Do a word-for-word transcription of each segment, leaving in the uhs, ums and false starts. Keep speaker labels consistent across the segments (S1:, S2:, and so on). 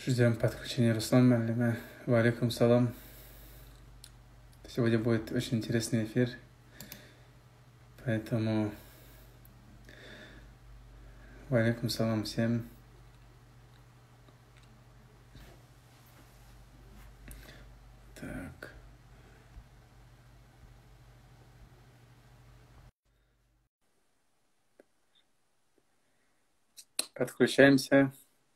S1: Ждем подключения Руслан Малима. Валикум салам. Сегодня будет очень интересный эфир, поэтому валикум салам всем. Так. Подключаемся.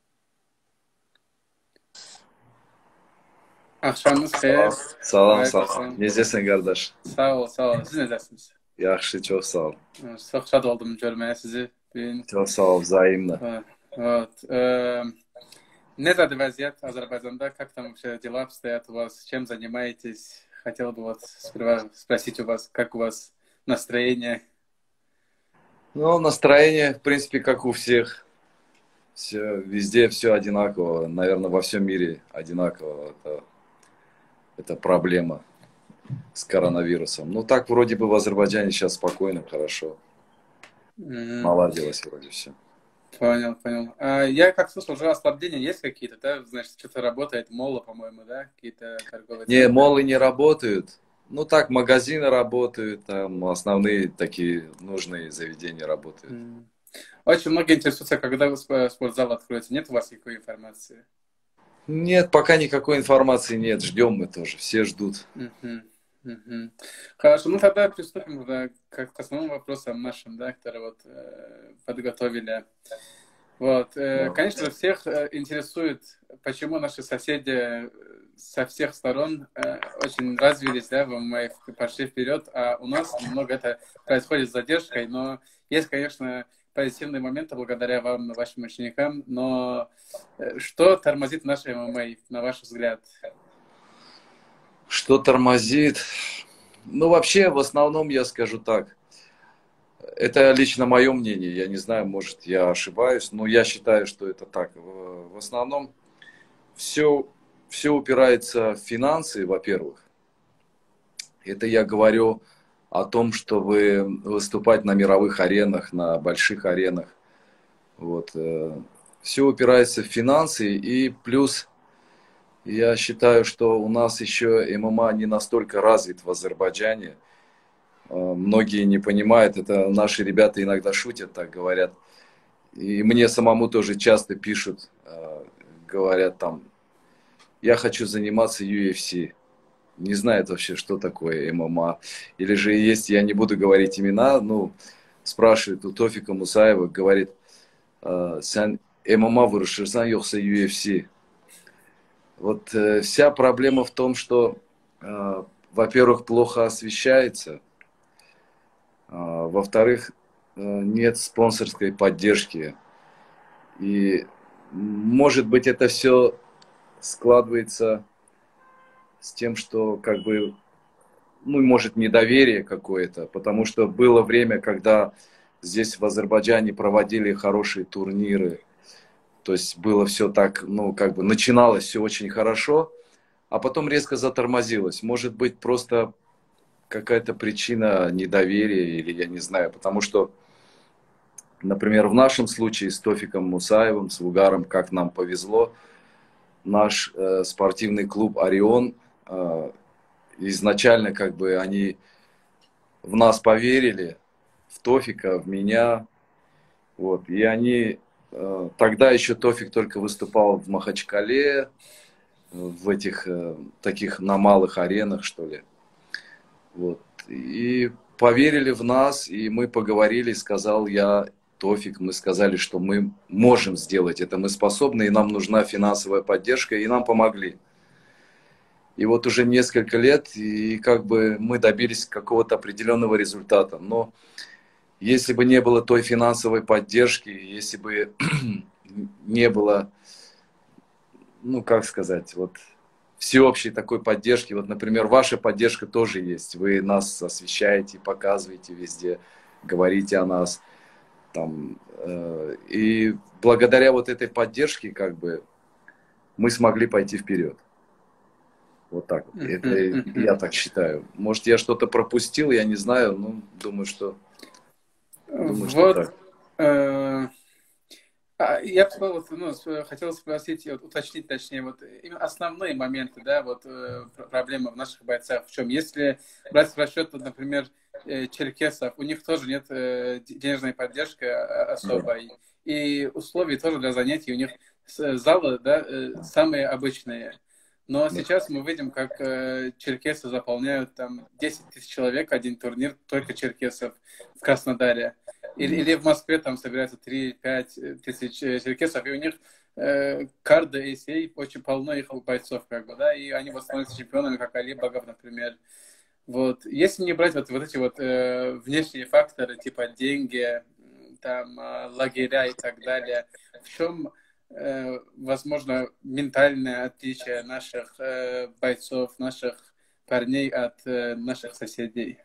S1: Akşamınız xeyir.
S2: Salam, salam. Necəsən qardaş?
S1: Sağ ol, sağ ol. Siz necəsiniz?
S2: Yaxşı, çox sağ ol.
S1: Çox şad oldum görməyə sizi. Bugün.
S2: Çox sağ ol, взаимно.
S1: Вот. Necədir vəziyyət Azərbaycanda? Как там вообще дела обстоят у вас? Чем занимаетесь? Хотел бы вот сперва спросить у вас, как у вас настроение?
S2: Ну, настроение, в принципе, как у всех. Все, везде все одинаково. Наверное, во всем мире одинаково. Это, это проблема с коронавирусом. Ну, так вроде бы в Азербайджане сейчас спокойно, хорошо. Mm. Наладилось вроде все.
S1: Понял, понял. А я как слышал, уже ослабления есть какие-то, да? Значит, что-то работает, молы, по-моему, да? Какие-то торговые центры.
S2: Не, молы не работают. Ну, так, магазины работают, там основные такие нужные заведения работают.
S1: Mm. Очень многие интересуются, когда спортзал откроется. Нет у вас никакой информации?
S2: Нет, пока никакой информации нет. Ждем мы тоже. Все ждут.
S1: Uh-huh. Uh-huh. Хорошо, ну тогда приступим да, к, к основным вопросам нашим, да, которые вот э, подготовили. Вот, э, да. Конечно, всех э, интересует, почему наши соседи со всех сторон э, очень развились, да, мы пошли вперед, а у нас немного это происходит с задержкой, но есть, конечно, позитивные моменты благодаря вам, вашим ученикам, но что тормозит наше ММА, на ваш взгляд?
S2: Что тормозит? Ну, вообще, в основном, я скажу так, это лично мое мнение, я не знаю, может, я ошибаюсь, но я считаю, что это так. В основном, все, все упирается в финансы, во-первых. Это я говорю о том, чтобы выступать на мировых аренах, на больших аренах. Вот. Все упирается в финансы, и плюс я считаю, что у нас еще ММА не настолько развит в Азербайджане. Многие не понимают, это наши ребята иногда шутят, так говорят. И мне самому тоже часто пишут, говорят там, я хочу заниматься ю эф си. Не знают вообще, что такое ММА. Или же есть, я не буду говорить имена, ну, спрашивает у Тофика Мусаева, говорит, «Сен ММА выруширсан, йохса ю эф си». Вот э, вся проблема в том, что, э, во-первых, плохо освещается, э, во-вторых, э, нет спонсорской поддержки. И, может быть, это все складывается с тем, что, как бы, ну, может, недоверие какое-то, потому что было время, когда здесь в Азербайджане проводили хорошие турниры. То есть было все так, ну, как бы начиналось все очень хорошо, а потом резко затормозилось. Может быть, просто какая-то причина недоверия, или я не знаю, потому что, например, в нашем случае с Тофиком Мусаевым, с Вугаром, как нам повезло, наш э, спортивный клуб «Орион», э, изначально как бы они в нас поверили, в Тофика, в меня, вот, и они... Тогда еще Тофик только выступал в Махачкале, в этих таких на малых аренах, что ли. Вот. И поверили в нас, и мы поговорили, сказал я, Тофик, мы сказали, что мы можем сделать это, мы способны, и нам нужна финансовая поддержка, и нам помогли. И вот уже несколько лет, и как бы мы добились какого-то определенного результата. Но если бы не было той финансовой поддержки, если бы не было, ну, как сказать, вот, всеобщей такой поддержки, вот, например, ваша поддержка тоже есть, вы нас освещаете, показываете везде, говорите о нас, там, э, и благодаря вот этой поддержке, как бы, мы смогли пойти вперед. Вот так вот. Это я так считаю. Может, я что-то пропустил, я не знаю, но думаю, что... Думаю,
S1: вот, э, А, я бы сказал, вот, ну, с- хотел спросить, вот, уточнить, точнее, вот именно основные моменты, да, вот э, пр- проблемы в наших бойцах в чем? Если брать в расчет, вот, например, э, черкесов, у них тоже нет э, д- денежной поддержки а,
S2: Да.
S1: особой, и условий тоже для занятий у них с- залы, да, э, самые обычные. Но
S2: Да.
S1: сейчас мы видим, как э, черкесы заполняют там десять тысяч человек, один турнир только черкесов в Краснодаре. Или,
S2: М.
S1: или в Москве там собирается три-пять тысяч э, черкесов, и у них э, карда эй си эй очень полно их бойцов, как бы, да, и они вот становятся чемпионами, как Алибагов, например. Вот. Если не брать вот, вот эти вот э, внешние факторы, типа деньги, м, там, э, лагеря и так далее, в чем, э, возможно, ментальное отличие наших э, бойцов, наших парней от э, наших соседей?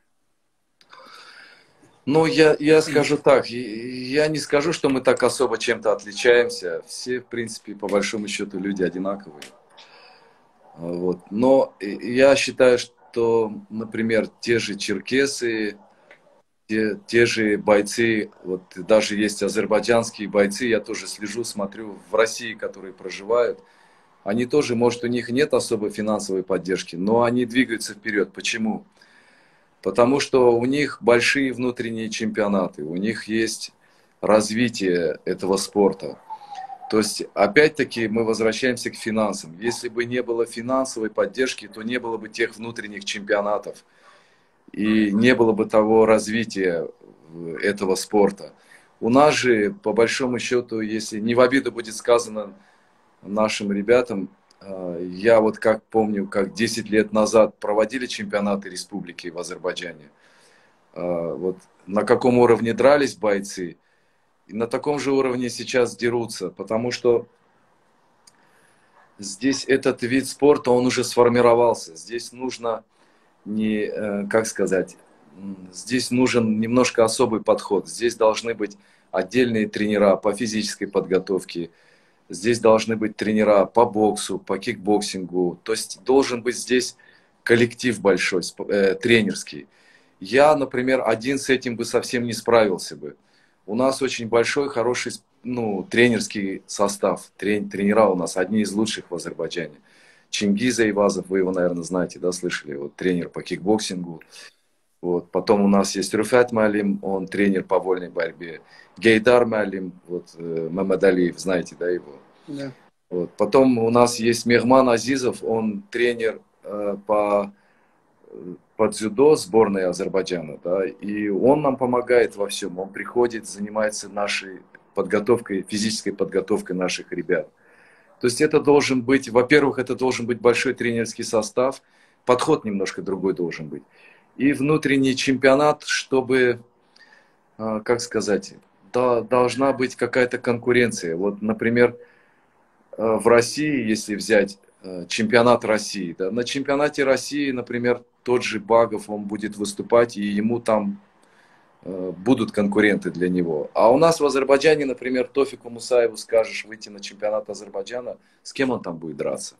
S2: Ну, я, я скажу так, и- я не скажу, что мы так особо чем-то отличаемся. Все, в принципе, по большому счету, люди одинаковые. Вот. Но и- я считаю, что, например, те же черкесы, те, те же бойцы, вот даже есть азербайджанские бойцы, я тоже слежу, смотрю в России, которые проживают, они тоже, может, у них нет особой финансовой поддержки, но они двигаются вперед. Почему? Потому что у них большие внутренние чемпионаты, у них есть развитие этого спорта. То есть, опять-таки, мы возвращаемся к финансам. Если бы не было финансовой поддержки, то не было бы тех внутренних чемпионатов и не было бы того развития этого спорта. У нас же, по большому счету, если не в обиду будет сказано нашим ребятам, э, я вот как помню, как десять лет назад проводили чемпионаты республики в Азербайджане. Э, Вот на каком уровне дрались бойцы, и на таком же уровне сейчас дерутся, потому что здесь этот вид спорта, он уже сформировался. Здесь нужно не, э, как сказать, здесь нужен немножко особый подход. Здесь должны быть отдельные тренера по физической подготовке. Здесь должны быть тренера по боксу, по кикбоксингу. То есть должен быть здесь коллектив большой, э, тренерский. Я, например, один с этим бы совсем не справился бы. У нас очень большой, хороший, ну, тренерский состав. Трен, тренера у нас одни из лучших в Азербайджане. Чингиз Айвазов, вы его, наверное, знаете, да, слышали, вот тренер по кикбоксингу. Вот. Потом у нас есть Руфат Малим, он тренер по вольной борьбе. Гейдар Малим, вот, э, Мамадалиев, знаете, да, его.
S1: Да.
S2: Вот. Потом у нас есть Мехман Азизов, он тренер э, по, по дзюдо сборной Азербайджана, да, и он нам помогает во всем. Он приходит, занимается нашей подготовкой, физической подготовкой наших ребят. То есть это должен быть, во-первых, это должен быть большой тренерский состав, подход немножко другой должен быть. И внутренний чемпионат, чтобы, э, как сказать, да, должна быть какая-то конкуренция. Вот, например, в России, если взять э, чемпионат России, да, на чемпионате России, например, тот же Багов, он будет выступать, и ему там э, будут конкуренты для него. А у нас в Азербайджане, например, Тофику Мусаеву скажешь выйти на чемпионат Азербайджана, с кем он там будет драться?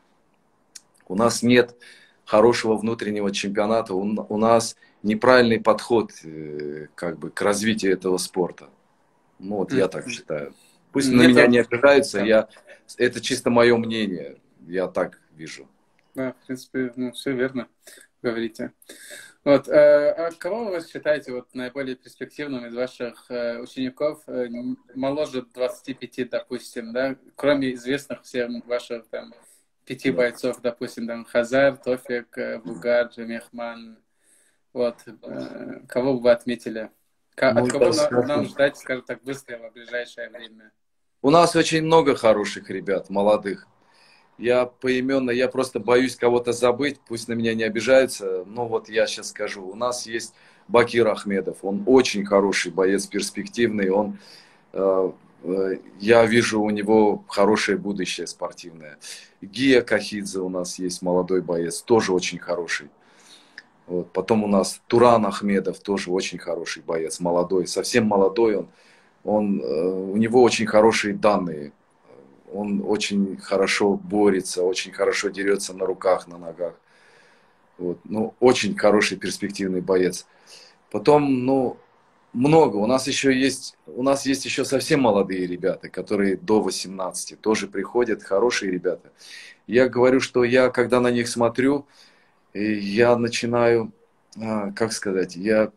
S2: У нас нет хорошего внутреннего чемпионата, у, у нас неправильный подход э, как бы, к развитию этого спорта. Ну вот я так
S1: Мгм.
S2: считаю. Пусть на
S1: Нет,
S2: меня
S1: вот,
S2: не обижаются,
S1: да.
S2: я, это чисто мое мнение, я так вижу.
S1: Да, в принципе, ну, все верно говорите. Вот, э, а кого вы считаете вот наиболее перспективным из ваших э, учеников, э, м- моложе двадцати пяти, допустим, да, кроме известных всем ваших там пяти
S2: Да.
S1: бойцов, допустим, там Хазар, Тофик, э, Бугар, Мехман, вот, э, кого бы вы отметили? Ка-
S2: Ну,
S1: От кого
S2: я
S1: на- нам
S2: скажу.
S1: ждать, скажем так, быстрого в ближайшее время?
S2: У нас очень много хороших ребят, молодых. Я поименно, я просто боюсь кого-то забыть, пусть на меня не обижаются, но вот я сейчас скажу. У нас есть Бакир Ахмедов, он очень хороший боец, перспективный, он, э, э, я вижу у него хорошее будущее спортивное. Гия Кахидзе у нас есть, молодой боец, тоже очень хороший. Вот. Потом у нас Туран Ахмедов, тоже очень хороший боец, молодой, совсем молодой он. Он, э, у него очень хорошие данные. Он очень хорошо борется, очень хорошо дерется на руках, на ногах. Вот. Ну, очень хороший перспективный боец. Потом, ну, много. У нас еще есть, у нас есть еще совсем молодые ребята, которые до восемнадцати тоже приходят, хорошие ребята. Я говорю, что я, когда на них смотрю, и я начинаю, а, как сказать, я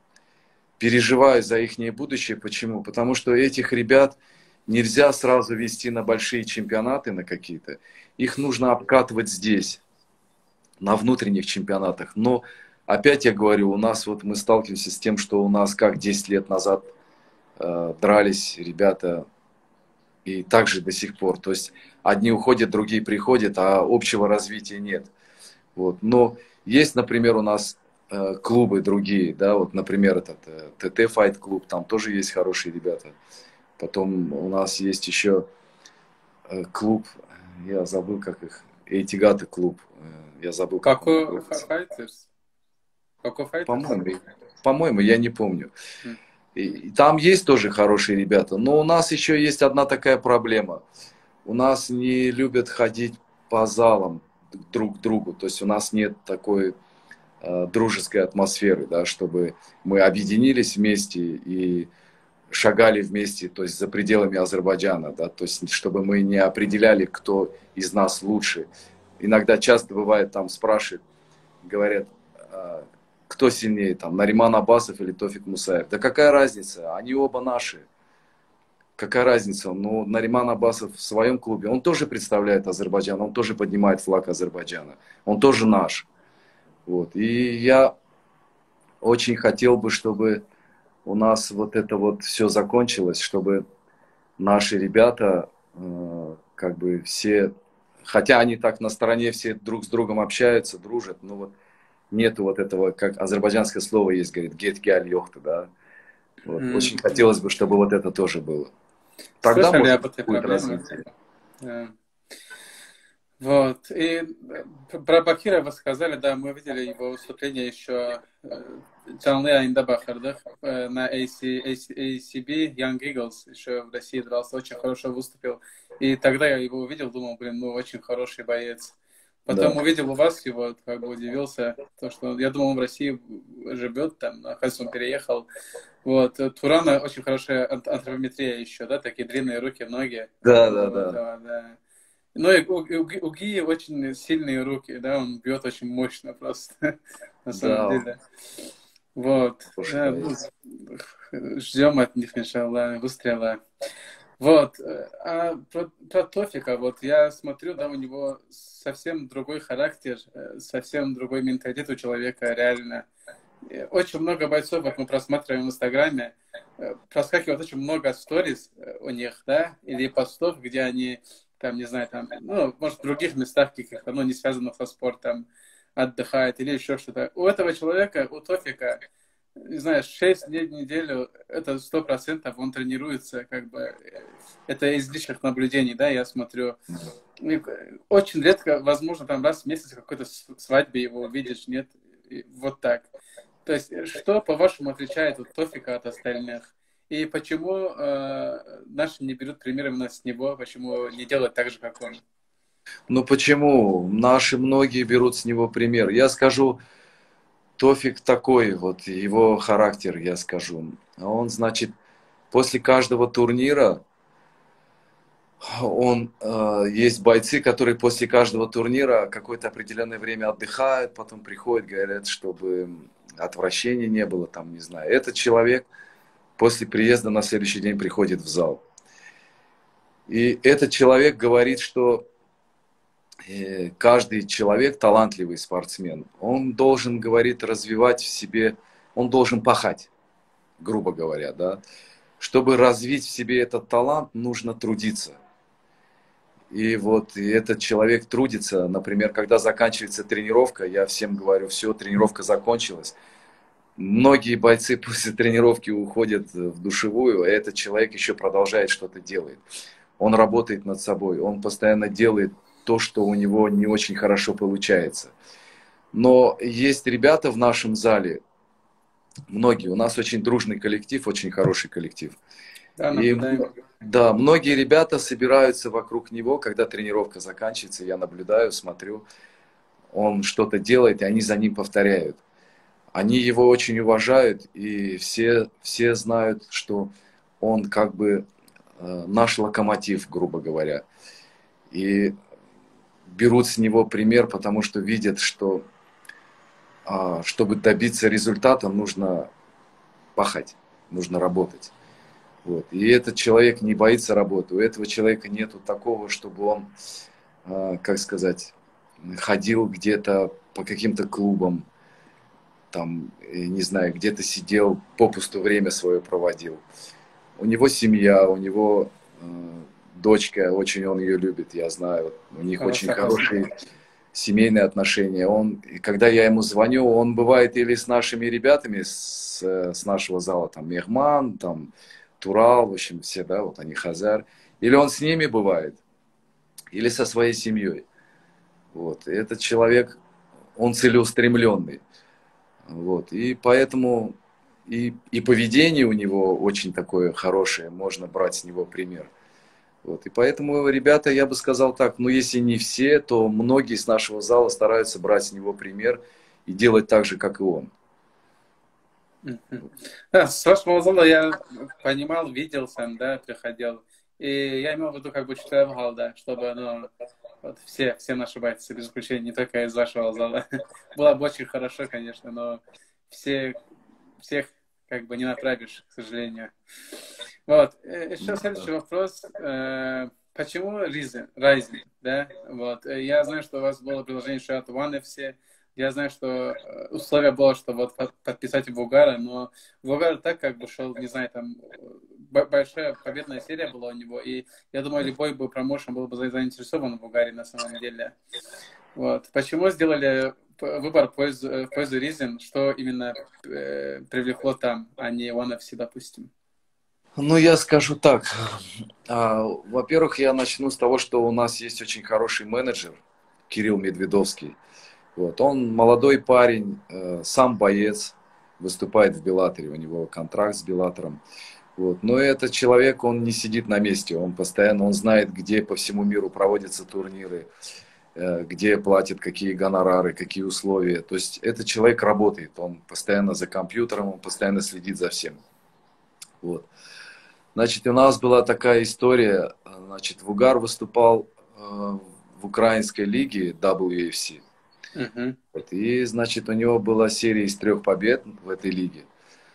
S2: переживаю за их будущее. Почему? Потому что этих ребят нельзя сразу вести на большие чемпионаты, на какие-то. Их нужно обкатывать здесь, на внутренних чемпионатах. Но опять я говорю, у нас вот мы сталкиваемся с тем, что у нас как десять лет назад э, дрались ребята, и также до сих пор. То есть одни уходят, другие приходят, а общего развития нет. Вот. Но есть, например, у нас э, клубы другие, да, вот, например, этот э, ТТ Fight клуб, там тоже есть хорошие ребята. Потом у нас есть еще э, клуб, я забыл, как их, Эйтигаты клуб, э, я забыл, как он
S1: Какой
S2: называется.
S1: файтерс? Какой файтерс?
S2: По-моему, по-моему, я не помню.
S1: М.
S2: И, и там есть тоже хорошие ребята, но у нас еще есть одна такая проблема. У нас не любят ходить по залам друг к другу, то есть у нас нет такой э, дружеской атмосферы, да, чтобы мы объединились вместе и шагали вместе, то есть за пределами Азербайджана, да, то есть чтобы мы не определяли, кто из нас лучше. Иногда часто бывает, там спрашивают, говорят, э, кто сильнее, там, Нариман Абасов или Тофик Мусаев. Да какая разница, они оба наши. Какая разница? Ну, Нариман Абасов в своем клубе, он тоже представляет Азербайджан, он тоже поднимает флаг Азербайджана, он тоже наш. Вот. И я очень хотел бы, чтобы у нас вот это вот все закончилось, чтобы наши ребята, э, как бы все, хотя они так на стороне все друг с другом общаются, дружат, но вот нету вот этого, как азербайджанское слово есть, говорит, гет гяль йохта, да. Вот. Очень
S1: М.
S2: хотелось бы, чтобы вот это тоже было. Тогда,
S1: Слышали
S2: может,
S1: об этой
S2: будет
S1: проблеме?
S2: развитие.
S1: Э, Вот. И э, про Бакира вы сказали, да, мы видели его выступление еще Canlı Yayında Бахардах э, на A C, A C, A C B Young Eagles, еще в России дрался, очень хорошо выступил. И тогда я его увидел, думал, блин, ну, очень хороший боец. Потом
S2: Да.
S1: увидел у вас его, как бы удивился, то, что я думал, он в России живет, там, на Хасум переехал. Вот. Турана очень хорошая антропометрия еще, да, такие длинные руки, ноги.
S2: Да, да,
S1: Вот,
S2: да.
S1: да, да. Ну и у, у, у Ги очень сильные руки, да, он бьет очень мощно просто, на самом
S2: Да,
S1: деле. Вот.
S2: хороший
S1: Да, ну,
S2: боец.
S1: ждем от них, иншаллах, выстрела. Вот. А про, про Тофика, вот я смотрю, да, у него совсем другой характер, совсем другой менталитет у человека, реально. Очень много бойцов, вот мы просматриваем в Инстаграме, проскакивает очень много сториз у них, да, или постов, где они, там, не знаю, там, ну, может, в других местах каких-то, ну, не связанных со спортом, отдыхает или еще что-то. У этого человека, у Тофика, не знаю, шесть дней в неделю, это сто процентов он тренируется, как бы, это из личных наблюдений, да, я смотрю. И очень редко, возможно, там раз в месяц какой-то свадьбе его увидишь, нет, и вот так. То есть, что, по-вашему, отличает вот Тофика от остальных? И почему э, наши не берут пример именно с него? Почему не делают так же, как он?
S2: Ну почему? Наши многие берут с него пример. Я скажу, Тофик такой, вот его характер, я скажу. Он, значит, после каждого турнира, он, э, есть бойцы, которые после каждого турнира какое-то определенное время отдыхают, потом приходят, говорят, чтобы отвращения не было, там, не знаю. Этот человек после приезда на следующий день приходит в зал. И этот человек говорит, что э, каждый человек, талантливый спортсмен, он должен, говорит, развивать в себе, он должен пахать, грубо говоря, да. Чтобы развить в себе этот талант, нужно трудиться. И вот и этот человек трудится, например, когда заканчивается тренировка, я всем говорю, все, тренировка закончилась. Многие бойцы после тренировки уходят в душевую, а этот человек еще продолжает что-то делать. Он работает над собой, он постоянно делает то, что у него не очень хорошо получается. Но есть ребята в нашем зале, многие, у нас очень дружный коллектив, очень хороший коллектив.
S1: Да,
S2: И
S1: наблюдаем.
S2: да, многие ребята собираются вокруг него, когда тренировка заканчивается, я наблюдаю, смотрю, он что-то делает, и они за ним повторяют. они его очень уважают, и все, все знают, что он как бы э, наш локомотив, грубо говоря. И берут с него пример, потому что видят, что э, чтобы добиться результата, нужно пахать, нужно работать. Вот. И этот человек не боится работы. У этого человека нету такого, чтобы он, э, как сказать, ходил где-то по каким-то клубам, там, не знаю, где-то сидел, попусту время свое проводил. У него семья, у него э, дочка, очень он ее любит, я знаю. У них очень хорошие семейные отношения. Он, и когда я ему звоню, он бывает или с нашими ребятами с, с нашего зала, там, Мехман, там, Турал, в общем, все, да, вот они, Хазар. Или он с ними бывает, или со своей семьей. Вот. И этот человек, он целеустремленный. Вот. И поэтому и, и поведение у него очень такое хорошее, можно брать с него пример. Вот. И поэтому, ребята, я бы сказал так, ну если не все, то многие с нашего зала стараются брать с него пример и делать так же, как и он.
S1: Да, с вашего зала я понимал, видел сам, да, приходил. И я имел в виду, как бы, читал, да, чтобы, ну, вот все, все наши бойцы, без исключения, не только из вашего зала. Было бы очень хорошо, конечно, но все, всех как бы не направишь, к сожалению. Вот. Еще следующий вопрос. Почему Ryzen? Ryzen, да? Вот. Я знаю, что у вас было приложение еще от One эф си. Я знаю, что условие было, что вот подписать Вугара, но Вугар так как бы шел, не знаю, там большая победная серия была у него, и я думаю, любой бы промоушен был бы заинтересован в Вугаре на самом деле. Вот. Почему сделали выбор в пользу, в пользу Ryzen, что именно э, привлекло там, а не One эф си, допустим?
S2: Ну, я скажу так. Во-первых, я начну с того, что у нас есть очень хороший менеджер, Кирилл Медведовский. Вот. Он молодой парень, сам боец, выступает в Беллаторе, у него контракт с Беллатором. Вот. Но этот человек, он не сидит на месте, он постоянно, он знает, где по всему миру проводятся турниры, где платят какие гонорары, какие условия. То есть этот человек работает, он постоянно за компьютером, он постоянно следит за всем. Вот. Значит, у нас была такая история, значит, Вугар выступал в украинской лиге дабл ю эф си. Uh-huh. Вот, и, значит, у него была серия из трех побед в этой лиге.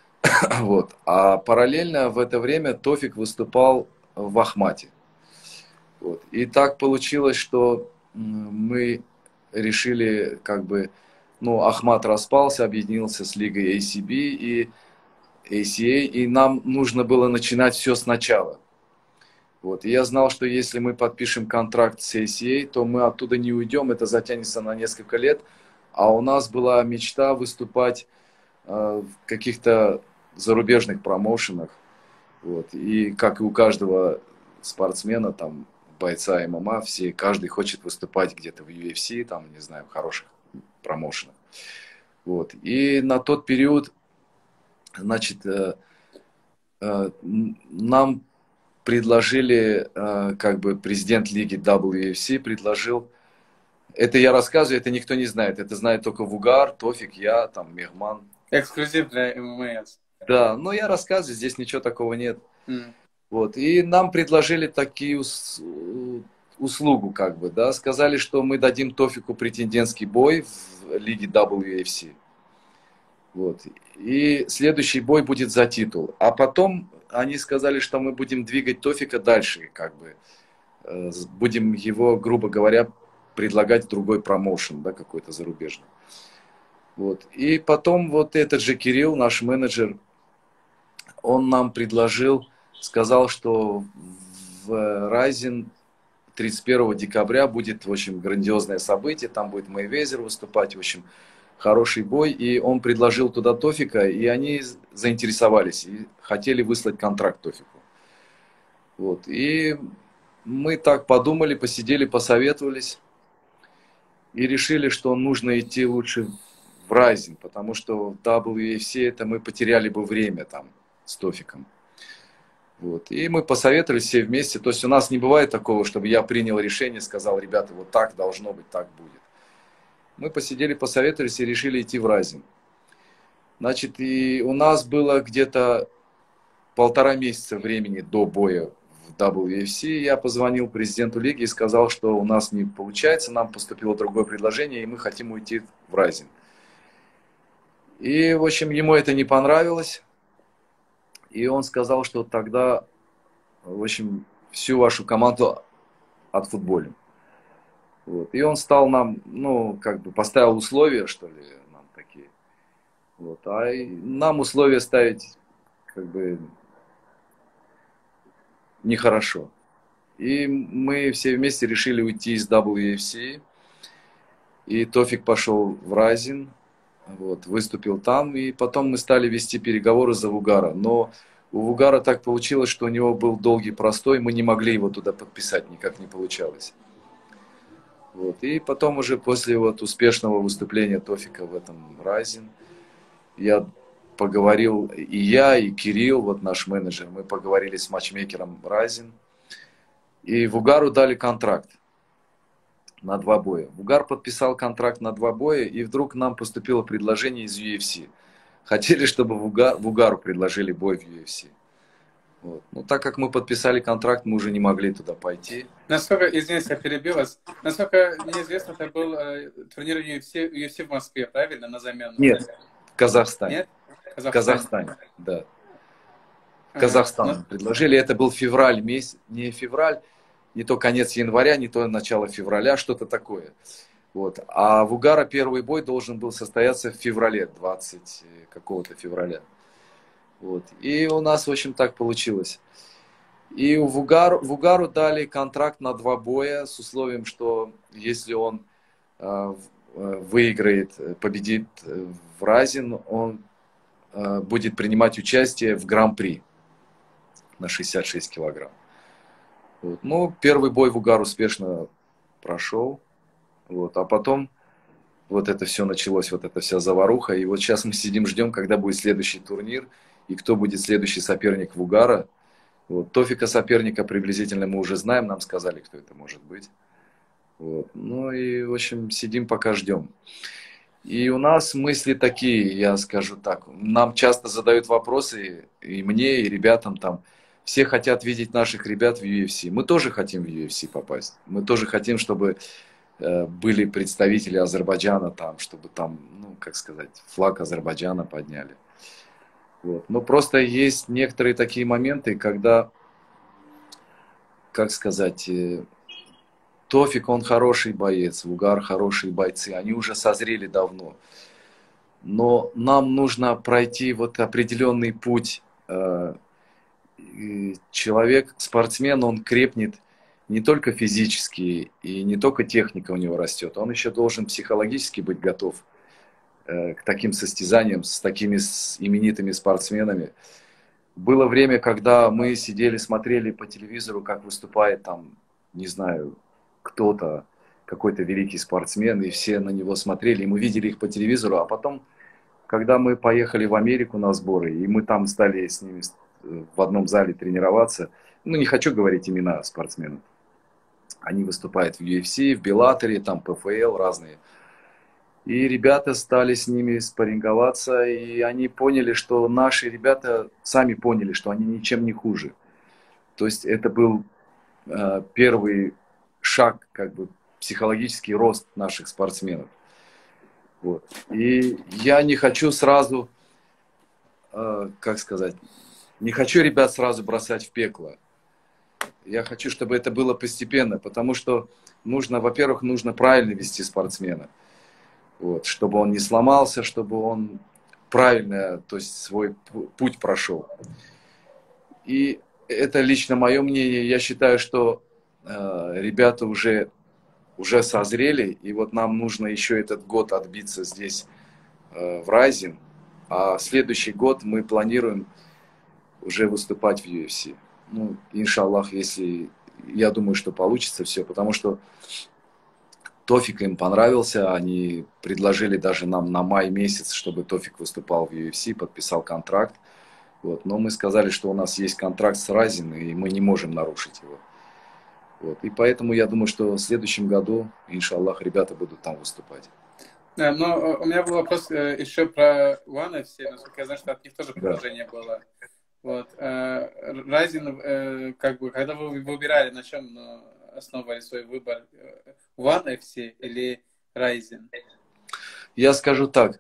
S2: Вот. А параллельно в это время Тофик выступал в Ахмате. Вот. И так получилось, что мы решили, как бы, ну, Ахмат распался, объединился с лигой эй си би и эй си эй, и нам нужно было начинать все сначала. Вот. И я знал, что если мы подпишем контракт с эй си эй, то мы оттуда не уйдем, это затянется на несколько лет. А у нас была мечта выступать э, в каких-то зарубежных промоушенах. Вот. И как и у каждого спортсмена, там, бойца эм эм а, все, каждый хочет выступать где-то в ю эф си, там, не знаю, в хороших промоушенах. Вот. И на тот период, значит, э, э, нам предложили, как бы президент лиги дабл ю эф си предложил, это я рассказываю, это никто не знает, это знает только Вугар, Тофик, я, там, Мехман.
S1: Эксклюзив для эм эм а.
S2: Да, но я рассказываю, здесь ничего такого нет.
S1: Mm.
S2: Вот, и нам предложили такие услугу, как бы, да, сказали, что мы дадим Тофику претендентский бой в лиге дабл ю эф си. Вот, и следующий бой будет за титул, а потом они сказали, что мы будем двигать Тофика дальше, как бы, э, будем его, грубо говоря, предлагать в другой промоушен, да, какой-то зарубежный. Вот. И потом вот этот же Кирилл, наш менеджер, он нам предложил, сказал, что в Ryzen тридцать первого декабря будет, в общем, грандиозное событие, там будет Мейвезер выступать, в общем, хороший бой, и он предложил туда Тофика, и они заинтересовались, и хотели выслать контракт Тофику. Вот. И мы так подумали, посидели, посоветовались, и решили, что нужно идти лучше в Ryzen, потому что в дабл ю эф си это мы потеряли бы время там с Тофиком. Вот. И мы посоветовались все вместе, то есть у нас не бывает такого, чтобы я принял решение, сказал, ребята, вот так должно быть, так будет. Мы посидели, посоветовались и решили идти в Ryzen. Значит, и у нас было где-то полтора месяца времени до боя в дабл ю эф си. Я позвонил президенту лиги и сказал, что у нас не получается, нам поступило другое предложение, и мы хотим уйти в Rising. И, в общем, ему это не понравилось. И он сказал, что тогда, в общем, всю вашу команду отфутболим. Вот. И он стал нам, ну, как бы поставил условия, что ли, нам такие. Вот. А нам условия ставить, как бы, нехорошо. И мы все вместе решили уйти из дабл ю эф си. И Тофик пошел в Rising, вот, выступил там. И потом мы стали вести переговоры за Вугара. Но у Вугара так получилось, что у него был долгий простой. Мы не могли его туда подписать, никак не получалось. Вот. И потом уже после вот успешного выступления Тофика в этом Rising, я поговорил, и я, и Кирилл, вот наш менеджер, мы поговорили с матчмейкером Rising. И Вугару дали контракт на два боя. Вугар подписал контракт на два боя, и вдруг нам поступило предложение из ю эф си. Хотели, чтобы Вугар, Вугару предложили бой в ю эф си. Вот. Ну, так как мы подписали контракт, мы уже не могли туда пойти.
S1: Насколько, извините, я перебил вас, насколько мне известно, это был э, турнир ю эф си, ю эф си в Москве, правильно, на замену?
S2: Нет, в Казахстане.
S1: Нет?
S2: В Казахстане, да. В
S1: Ага,
S2: Казахстан
S1: ну,
S2: предложили. Это был февраль месяц, не февраль, не то конец января, не то начало февраля, что-то такое. Вот. А в Вугара первый бой должен был состояться в феврале, двадцатого какого-то февраля. Вот. И у нас, в общем, так получилось. И у Вугару, Вугару дали контракт на два боя с условием, что если он э, выиграет, победит в Rising, он э, будет принимать участие в Гран-при на шестьдесят шесть килограмм. Вот. Ну, первый бой Вугар успешно прошел. Вот. А потом вот это все началось, вот эта вся заваруха. И вот сейчас мы сидим, ждем, когда будет следующий турнир и кто будет следующий соперник Вугара. Вот. Тофика соперника приблизительно мы уже знаем, нам сказали, кто это может быть. Вот. Ну и, в общем, сидим, пока ждем. И у нас мысли такие, я скажу так. Нам часто задают вопросы, и мне, и ребятам там. Все хотят видеть наших ребят в ю эф си. Мы тоже хотим в ю эф си попасть. Мы тоже хотим, чтобы э, были представители Азербайджана там, чтобы там, ну, как сказать, флаг Азербайджана подняли. Вот. Но просто есть некоторые такие моменты, когда, как сказать, э, Тофик, он хороший боец, Вугар хорошие бойцы, они уже созрели давно. Но нам нужно пройти вот определенный путь. Э, человек, спортсмен, он крепнет не только физически, и не только техника у него растет, он еще должен психологически быть готов к таким состязаниям с такими именитыми спортсменами. Было время, когда мы сидели, смотрели по телевизору, как выступает там, не знаю, кто-то, какой-то великий спортсмен, и все на него смотрели, и мы видели их по телевизору, а потом, когда мы поехали в Америку на сборы, и мы там стали с ними в одном зале тренироваться, ну, не хочу говорить имена спортсменов, они выступают в ю эф си, в Беллаторе, там пэ эф эл, разные. И ребята стали с ними спарринговаться, и они поняли, что наши ребята сами поняли, что они ничем не хуже. То есть это был э, первый шаг, как бы психологический рост наших спортсменов. Вот. И я не хочу сразу, э, как сказать, не хочу ребят сразу бросать в пекло. Я хочу, чтобы это было постепенно, потому что нужно, во-первых, нужно правильно вести спортсмена. Вот, чтобы он не сломался, чтобы он правильно, то есть свой путь прошел. И это лично мое мнение. Я считаю, что э, ребята уже, уже созрели, и вот нам нужно еще этот год отбиться здесь, э, в Rising, а следующий год мы планируем уже выступать в ю эф си. Ну, иншаллах, если, я думаю, что получится все, потому что Тофик им понравился, они предложили даже нам на май месяц, чтобы Тофик выступал в ю эф си, подписал контракт. Вот. Но мы сказали, что у нас есть контракт с Rising, и мы не можем нарушить его. Вот. И поэтому я думаю, что в следующем году, иншаллах, ребята будут там выступать.
S1: Да, но э, у меня был вопрос э, еще про One эф си, насколько я знаю, что от них тоже
S2: Да.
S1: предложение было. Вот. э, Ryzen, э, как бы, когда вы выбирали, на чем ну, основывали свой выбор? э, One эф си или Ryzen?
S2: Я скажу так,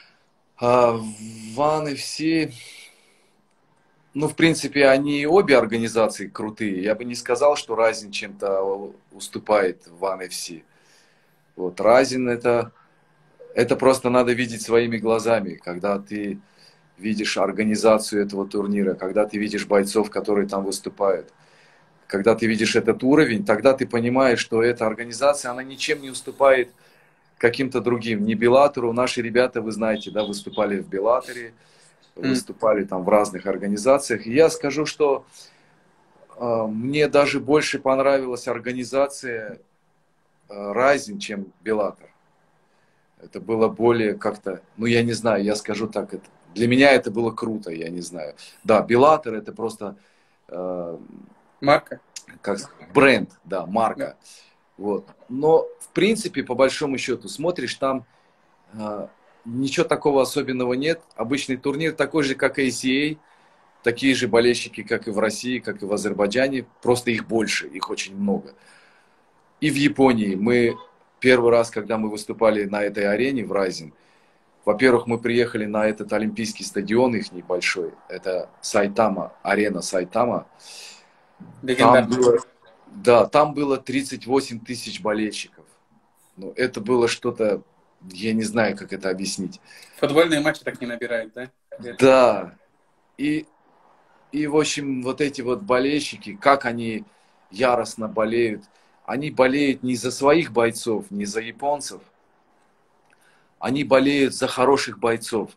S2: а, One эф си, ну, в принципе, они обе организации крутые. Я бы не сказал, что Ryzen чем-то уступает One эф си. Вот, Ryzen это, это просто надо видеть своими глазами, когда ты видишь организацию этого турнира, когда ты видишь бойцов, которые там выступают. Когда ты видишь этот уровень, тогда ты понимаешь, что эта организация, она ничем не уступает каким-то другим. Не Беллатору. Наши ребята, вы знаете, да, выступали в Беллаторе,
S1: М.
S2: выступали там в разных организациях. И я скажу, что э, мне даже больше понравилась организация э, Rising, чем Беллатор. Это было более как-то, ну я не знаю, я скажу так, это, для меня это было круто, я не знаю. Да, Беллатор это просто э,
S1: Марка?
S2: как сказать, бренд, да,
S1: Да.
S2: марка. Вот. Но, в принципе, по большому счету, смотришь, там э, ничего такого особенного нет. Обычный турнир такой же, как эй си эй. Такие же болельщики, как и в России, как и в Азербайджане. Просто их больше, их очень много. И в Японии мы первый раз, когда мы выступали на этой арене в Райзен, во-первых, мы приехали на этот олимпийский стадион их небольшой. Это Сайтама, арена Сайтама. Там
S1: Легендарный.
S2: было, да, там было тридцать восемь тысяч болельщиков. Ну, это было что-то, я не знаю, как это объяснить.
S1: Футбольные матчи так не набирают, да? Редко.
S2: Да, и, и, в общем, вот эти вот болельщики, как они яростно болеют. Они болеют не за своих бойцов, не за японцев. Они болеют за хороших бойцов.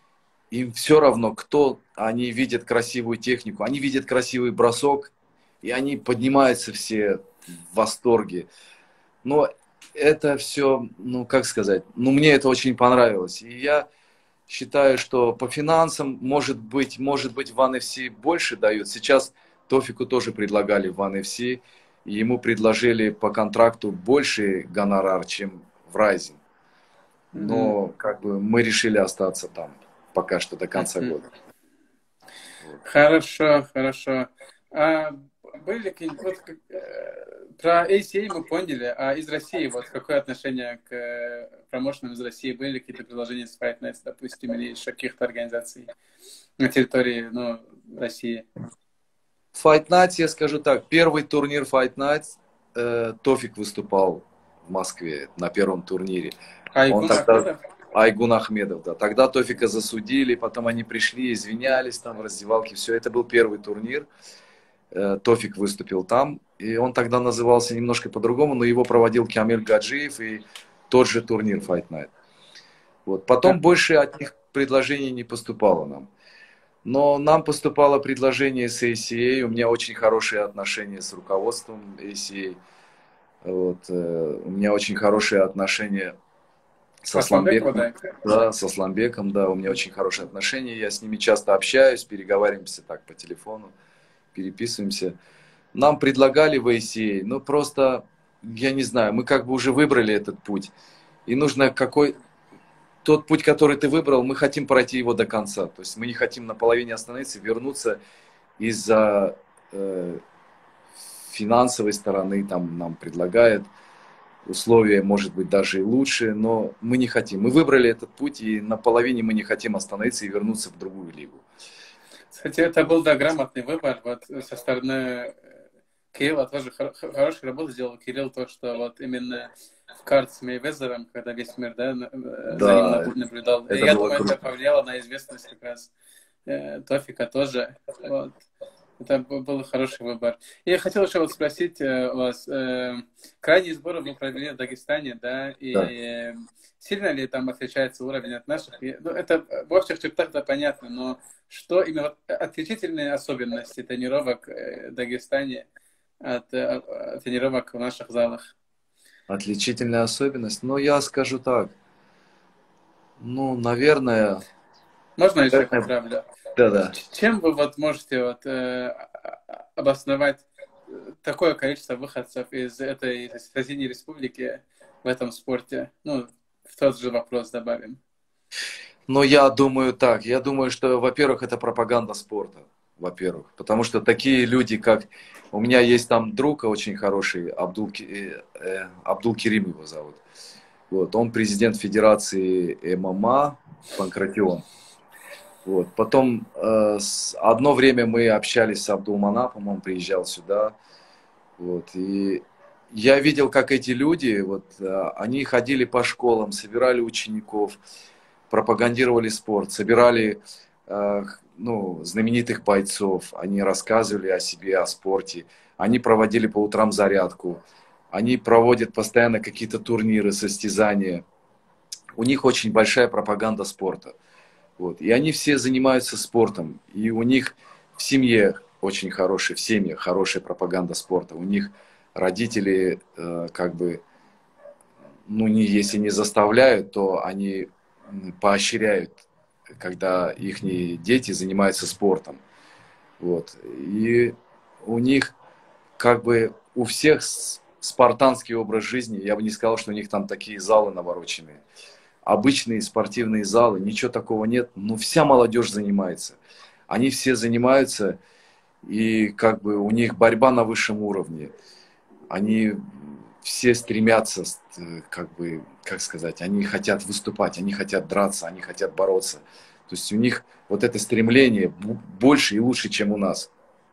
S2: Им все равно, кто, они видят красивую технику, они видят красивый бросок, и они поднимаются все в восторге. Но это все, ну, как сказать, ну, мне это очень понравилось. И я считаю, что по финансам, может быть, может быть, в One эф си больше дают. Сейчас Тофику тоже предлагали в One эф си, и ему предложили по контракту больше гонорар, чем в Rising.
S1: Мгм.
S2: Но как бы мы решили остаться там пока что до конца
S1: Мгм.
S2: года. Вот.
S1: Хорошо, хорошо. А были какие-нибудь... Вот, как, э, про эй си эй мы поняли, а из России вот какое отношение к э, промоушенам из России? Были какие-то предложения с Fight Nights, допустим, или еще каких-то организаций на территории, ну, России?
S2: Fight Night, я скажу так, первый турнир Fight Night, э, Тофик выступал в Москве на первом турнире. Он
S1: Айгун
S2: тогда,
S1: Ахмедов?
S2: Айгун Ахмедов, да. Тогда Тофика засудили, потом они пришли, извинялись там в раздевалке. Все, это был первый турнир. Э, Тофик выступил там. И он тогда назывался немножко по-другому, но его проводил Камиль Гаджиев и тот же турнир Fight Night. Вот. Потом
S1: Да.
S2: больше от них предложений не поступало нам. Но нам поступало предложение с эй си эй. У меня очень хорошие отношения с руководством эй си эй. Вот. э, У меня очень хорошие отношения со
S1: Асланбекова,
S2: Сламбеком.
S1: да?
S2: Да, со Сламбеком, да, у меня очень хорошие отношения. Я с ними часто общаюсь, переговариваемся так по телефону, переписываемся. Нам предлагали в эй си эй, но просто, я не знаю, мы как бы уже выбрали этот путь. И нужно какой... Тот путь, который ты выбрал, мы хотим пройти его до конца. То есть мы не хотим на половине остановиться, вернуться из-за э, финансовой стороны, там нам предлагают условия, может быть, даже и лучше, но мы не хотим. Мы выбрали этот путь, и на половине мы не хотим остановиться и вернуться в другую лигу.
S1: Кстати, это был, да, грамотный выбор вот со стороны э, Кирилла. Тоже хор- хорошую работу сделал Кирилл, то, что вот именно в карт с Мейвезером, когда весь мир, да, на- э, за ним
S2: Да,
S1: наб- наблюдал. И
S2: это
S1: я
S2: было
S1: думаю, это
S2: круто.
S1: повлияло на известность как раз э, Тофика тоже. Вот. Это б- был хороший выбор. И я хотел еще вот спросить э, у вас, э, крайние сборы вы провели в Дагестане, да,
S2: Да.
S1: и сильно ли там отличается уровень от наших? И, ну, это э, в общих чертах это понятно, но что именно вот отличительные особенности тренировок э, в Дагестане от, э, от тренировок в наших залах?
S2: Отличительная особенность. Ну, я скажу так. Ну, наверное,
S1: Можно еще
S2: наверное,
S1: поправлю?
S2: да-да.
S1: Ч- Чем вы вот можете вот, э, обосновать э, такое количество выходцев из этой соседней республики в этом спорте? Ну, в тот же вопрос добавим.
S2: Но я думаю так, я думаю, что, во-первых, это пропаганда спорта, во-первых, потому что такие люди, как у меня есть там друг очень хороший, Абдул, э, э, Абдул Керим его зовут, вот, он президент Федерации ММА Панкратион. Вот. Потом э, с, одно время мы общались с Абдулманапом, он приезжал сюда, вот, и я видел, как эти люди, вот, э, они ходили по школам, собирали учеников, пропагандировали спорт, собирали э, ну, знаменитых бойцов, они рассказывали о себе, о спорте, они проводили по утрам зарядку, они проводят постоянно какие-то турниры, состязания. У них очень большая пропаганда спорта. Вот. И они все занимаются спортом, и у них в семье очень хорошая, в семьях хорошая пропаганда спорта. У них родители э, как бы, ну, не, если не заставляют, то они поощряют, когда их дети занимаются спортом. Вот. И у них как бы у всех спартанский образ жизни. Я бы не сказал, что у них там такие залы навороченные. Обычные спортивные залы, ничего такого нет. Но вся молодежь занимается. Они все занимаются, и как бы у них борьба на высшем уровне. Они все стремятся, как бы, как сказать, они хотят выступать, они хотят драться, они хотят бороться. То есть у них вот это стремление больше и лучше, чем у нас.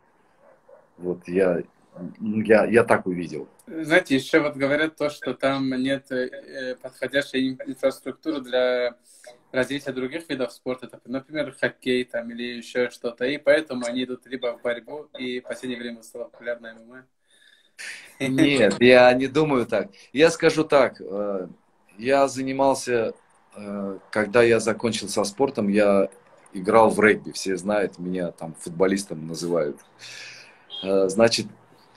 S2: Вот я, я, я так увидел.
S1: Знаете, еще вот говорят то, что там нет подходящей инфраструктуры для развития других видов спорта, например, хоккей там или еще что-то, и поэтому они идут либо в борьбу, и в последнее время стало популярно ММА.
S2: Нет, я не думаю так. Я скажу так, я занимался, когда я закончил со спортом, я играл в регби, все знают, меня там футболистом называют. Значит,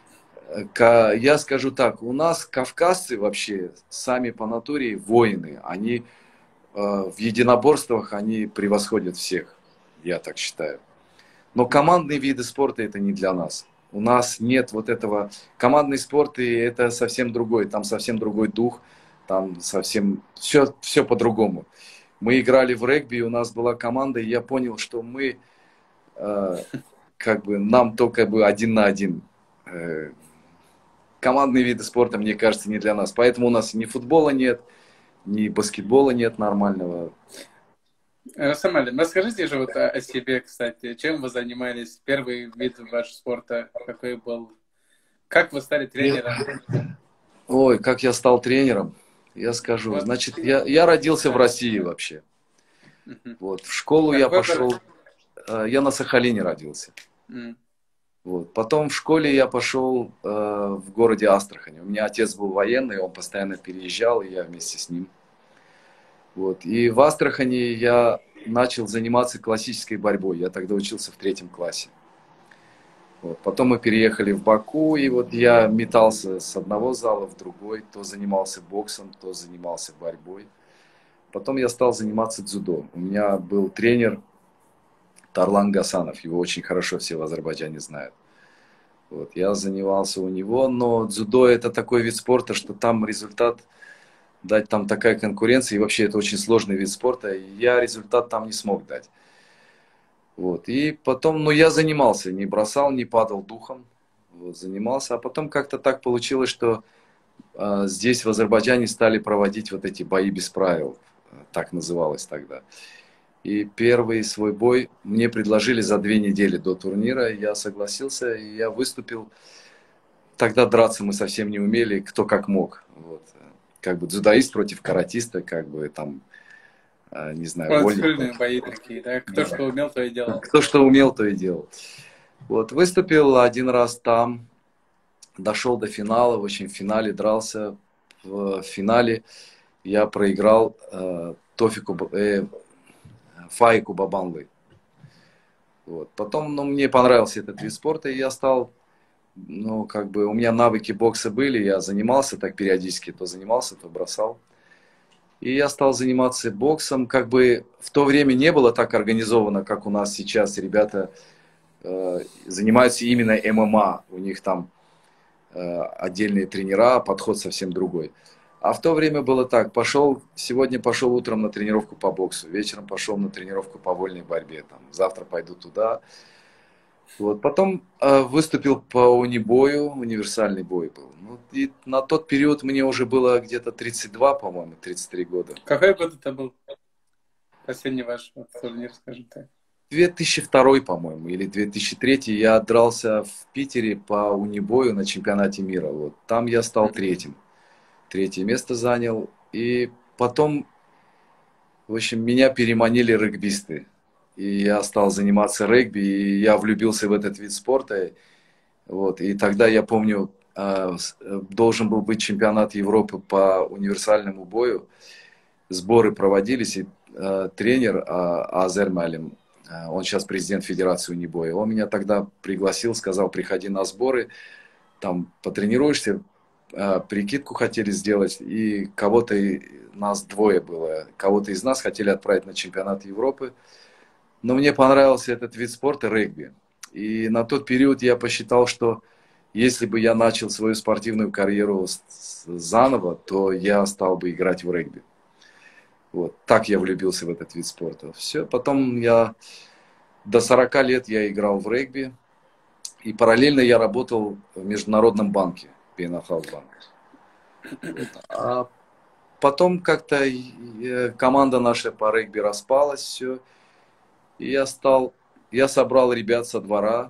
S2: я скажу так, у нас кавказцы вообще сами по натуре воины, они в единоборствах, они превосходят всех, я так считаю. Но командные виды спорта это не для нас. У нас нет вот этого, командный спорт, и это совсем другой, там совсем другой дух, там совсем, все, все по-другому. Мы играли в регби, у нас была команда, и я понял, что мы, э, как бы, нам только бы один на один. Э, командные виды спорта, мне кажется, не для нас. Поэтому у нас ни футбола нет, ни баскетбола нет нормального.
S1: Самали, расскажите же вот о, о себе, кстати. Чем вы занимались? Первый вид вашего спорта какой был? Как вы стали тренером?
S2: Ой, как я стал тренером, я скажу. Вот. Значит, я, я родился в России вообще. Uh-huh. Вот, в школу как я пошел, город? Я на Сахалине родился. Uh-huh. Вот. Потом в школе я пошел э, в городе Астрахань. У меня отец был военный, он постоянно переезжал, и я вместе с ним. Вот. И в Астрахани я начал заниматься классической борьбой. Я тогда учился в третьем классе. Вот. Потом мы переехали в Баку, и вот я метался с одного зала в другой. То занимался боксом, то занимался борьбой. Потом я стал заниматься дзюдо. У меня был тренер Тарлан Гасанов. Его очень хорошо все в Азербайджане знают. Вот. Я занимался у него, но дзюдо это такой вид спорта, что там результат... дать там такая конкуренция, и вообще это очень сложный вид спорта, и я результат там не смог дать. Вот. И потом, ну, я занимался, не бросал, не падал духом, вот, занимался, а потом как-то так получилось, что э, здесь в Азербайджане стали проводить вот эти бои без правил, так называлось тогда. И первый свой бой мне предложили за две недели до турнира, я согласился, и я выступил. Тогда драться мы совсем не умели, кто как мог, вот. Как бы дзюдоист против каратиста, как бы там, не знаю,
S1: вольные бои такие, да? Кто что умел, то и делал.
S2: Кто что умел, то и делал. Вот, выступил один раз там, дошел до финала, в общем, в финале дрался. В финале я проиграл э, Тофику, э, Фаику Бабанлы. Вот. Потом, ну, мне понравился этот вид спорта, и я стал... Ну, как бы у меня навыки бокса были, я занимался так периодически, то занимался, то бросал. И я стал заниматься боксом, как бы в то время не было так организовано, как у нас сейчас. Ребята э, занимаются именно ММА, у них там э, отдельные тренера, подход совсем другой. А в то время было так, пошел, сегодня пошел утром на тренировку по боксу, вечером пошел на тренировку по вольной борьбе, там, завтра пойду туда. Вот. Потом э, выступил по унибою, универсальный бой был. Ну, и на тот период мне уже было где-то тридцать два, по-моему, тридцать три года.
S1: Какой год это был? Последний ваш вот, турнир, скажем так.
S2: две тысячи второй, по-моему, или две тысячи третий я дрался в Питере по унибою на чемпионате мира. Вот. Там я стал третьим. Третье место занял. И потом, в общем, меня переманили регбисты. И я стал заниматься регби, и я влюбился в этот вид спорта. Вот. И тогда, я помню, должен был быть чемпионат Европы по универсальному бою. Сборы проводились, и тренер Азер Малим, он сейчас президент Федерации унибоя, он меня тогда пригласил, сказал, приходи на сборы, там потренируешься, прикидку хотели сделать, и кого-то, нас двое было, кого-то из нас хотели отправить на чемпионат Европы. Но мне понравился этот вид спорта, регби. И на тот период я посчитал, что если бы я начал свою спортивную карьеру заново, то я стал бы играть в регби. Вот. Так я влюбился в этот вид спорта. Все. Потом я до сорока лет я играл в регби. И параллельно я работал в Международном банке, Пенахал банк. Вот. А потом как-то команда наша по регби распалась, все. И я стал, я собрал ребят со двора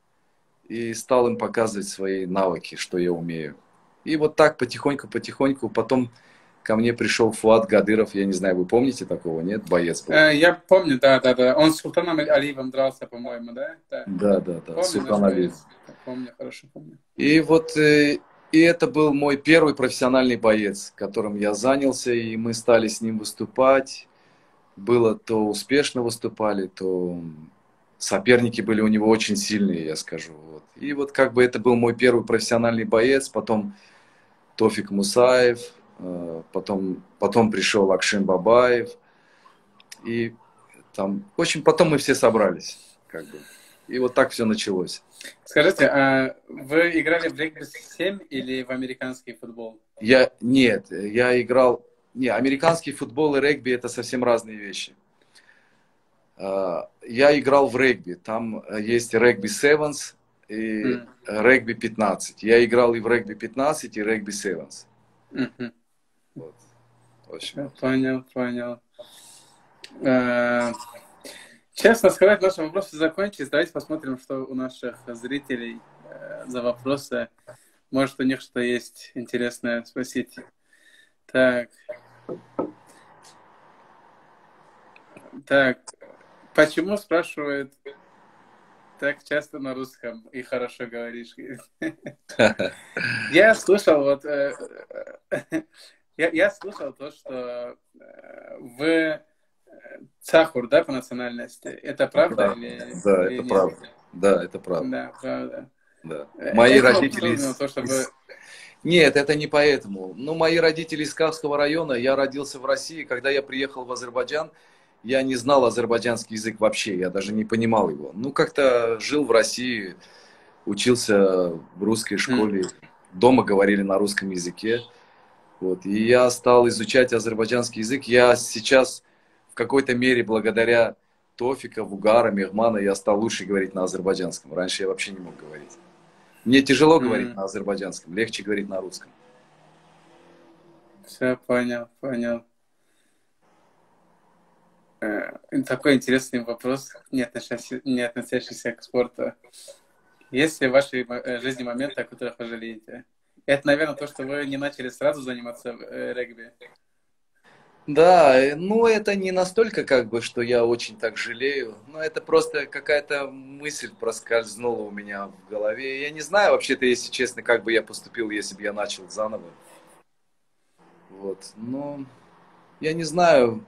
S2: и стал им показывать свои навыки, что я умею. И вот так потихоньку-потихоньку потом ко мне пришел Фуат Гадыров, я не знаю, вы помните такого, нет? Боец был.
S1: Э, я помню, да, да, да. Он с Султаном Алиевым дрался, по-моему, да? Да,
S2: да, да. да.
S1: Помню,
S2: Султан Алиев.
S1: Помню, хорошо помню.
S2: И вот э, и это был мой первый профессиональный боец, которым я занялся, и мы стали с ним выступать. Было то успешно выступали, то соперники были у него очень сильные, я скажу. Вот. И вот как бы это был мой первый профессиональный боец, потом Тофик Мусаев, потом, потом пришел Акшин Бабаев. И там, в общем, потом мы все собрались. Как бы. И вот так все началось.
S1: Скажите, а вы играли в регби семь или в американский футбол?
S2: Я, нет, я играл... Не, американский футбол и регби это совсем разные вещи. Я играл в регби. Там есть регби севенс и mm. регби пятнадцать. Я играл и в регби пятнадцать, и регби севенс.
S1: Mm-hmm.
S2: Вот. В общем.
S1: Понял, понял. Честно сказать, наши вопросы закончились. Давайте посмотрим, что у наших зрителей за вопросы. Может, у них что есть интересное спросить. Так. Так. Почему, спрашивает, так часто на русском и хорошо говоришь? Я слышал, вот, я, я слышал то, что вы цахур, да, по национальности. Это правда?
S2: Да,
S1: или,
S2: да
S1: или
S2: это
S1: нет?
S2: правда. Да, это правда.
S1: Да, правда.
S2: Да. Мои
S1: это
S2: родители...
S1: То, чтобы...
S2: Нет, это не поэтому. Ну, мои родители из Кавского района, я родился в России. Когда я приехал в Азербайджан, я не знал азербайджанский язык вообще, я даже не понимал его. Ну, как-то жил в России, учился в русской школе, mm. дома говорили на русском языке. Вот. И я стал изучать азербайджанский язык. Я сейчас в какой-то мере благодаря Тофика, Вугара, Мехмана я стал лучше говорить на азербайджанском. Раньше я вообще не мог говорить. Мне тяжело mm. говорить на азербайджанском, легче говорить на русском.
S1: Все, понял, понял. Такой интересный вопрос, не относящийся, не относящийся к спорту. Есть ли в вашей жизни моменты, о которых вы жалеете? Это, наверное, то, что вы не начали сразу заниматься регби.
S2: Да, ну это не настолько, как бы, что я очень так жалею. Но это просто какая-то мысль проскользнула у меня в голове. Я не знаю, вообще-то, если честно, как бы я поступил, если бы я начал заново. Вот, но я не знаю.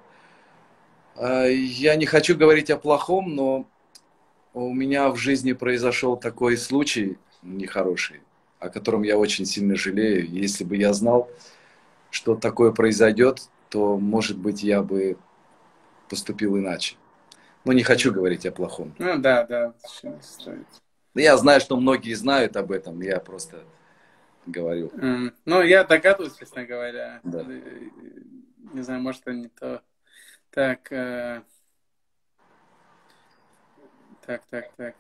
S2: Я не хочу говорить о плохом, но у меня в жизни произошел такой случай нехороший, о котором я очень сильно жалею. Если бы я знал, что такое произойдет, то, может быть, я бы поступил иначе. Но не хочу говорить о плохом.
S1: Ну да, да, стоит.
S2: Я знаю, что многие знают об этом, я просто говорю.
S1: М, Ну, я догадываюсь, честно говоря.
S2: Да.
S1: Э, Не знаю, может, это не то. Так, э, так, так, так.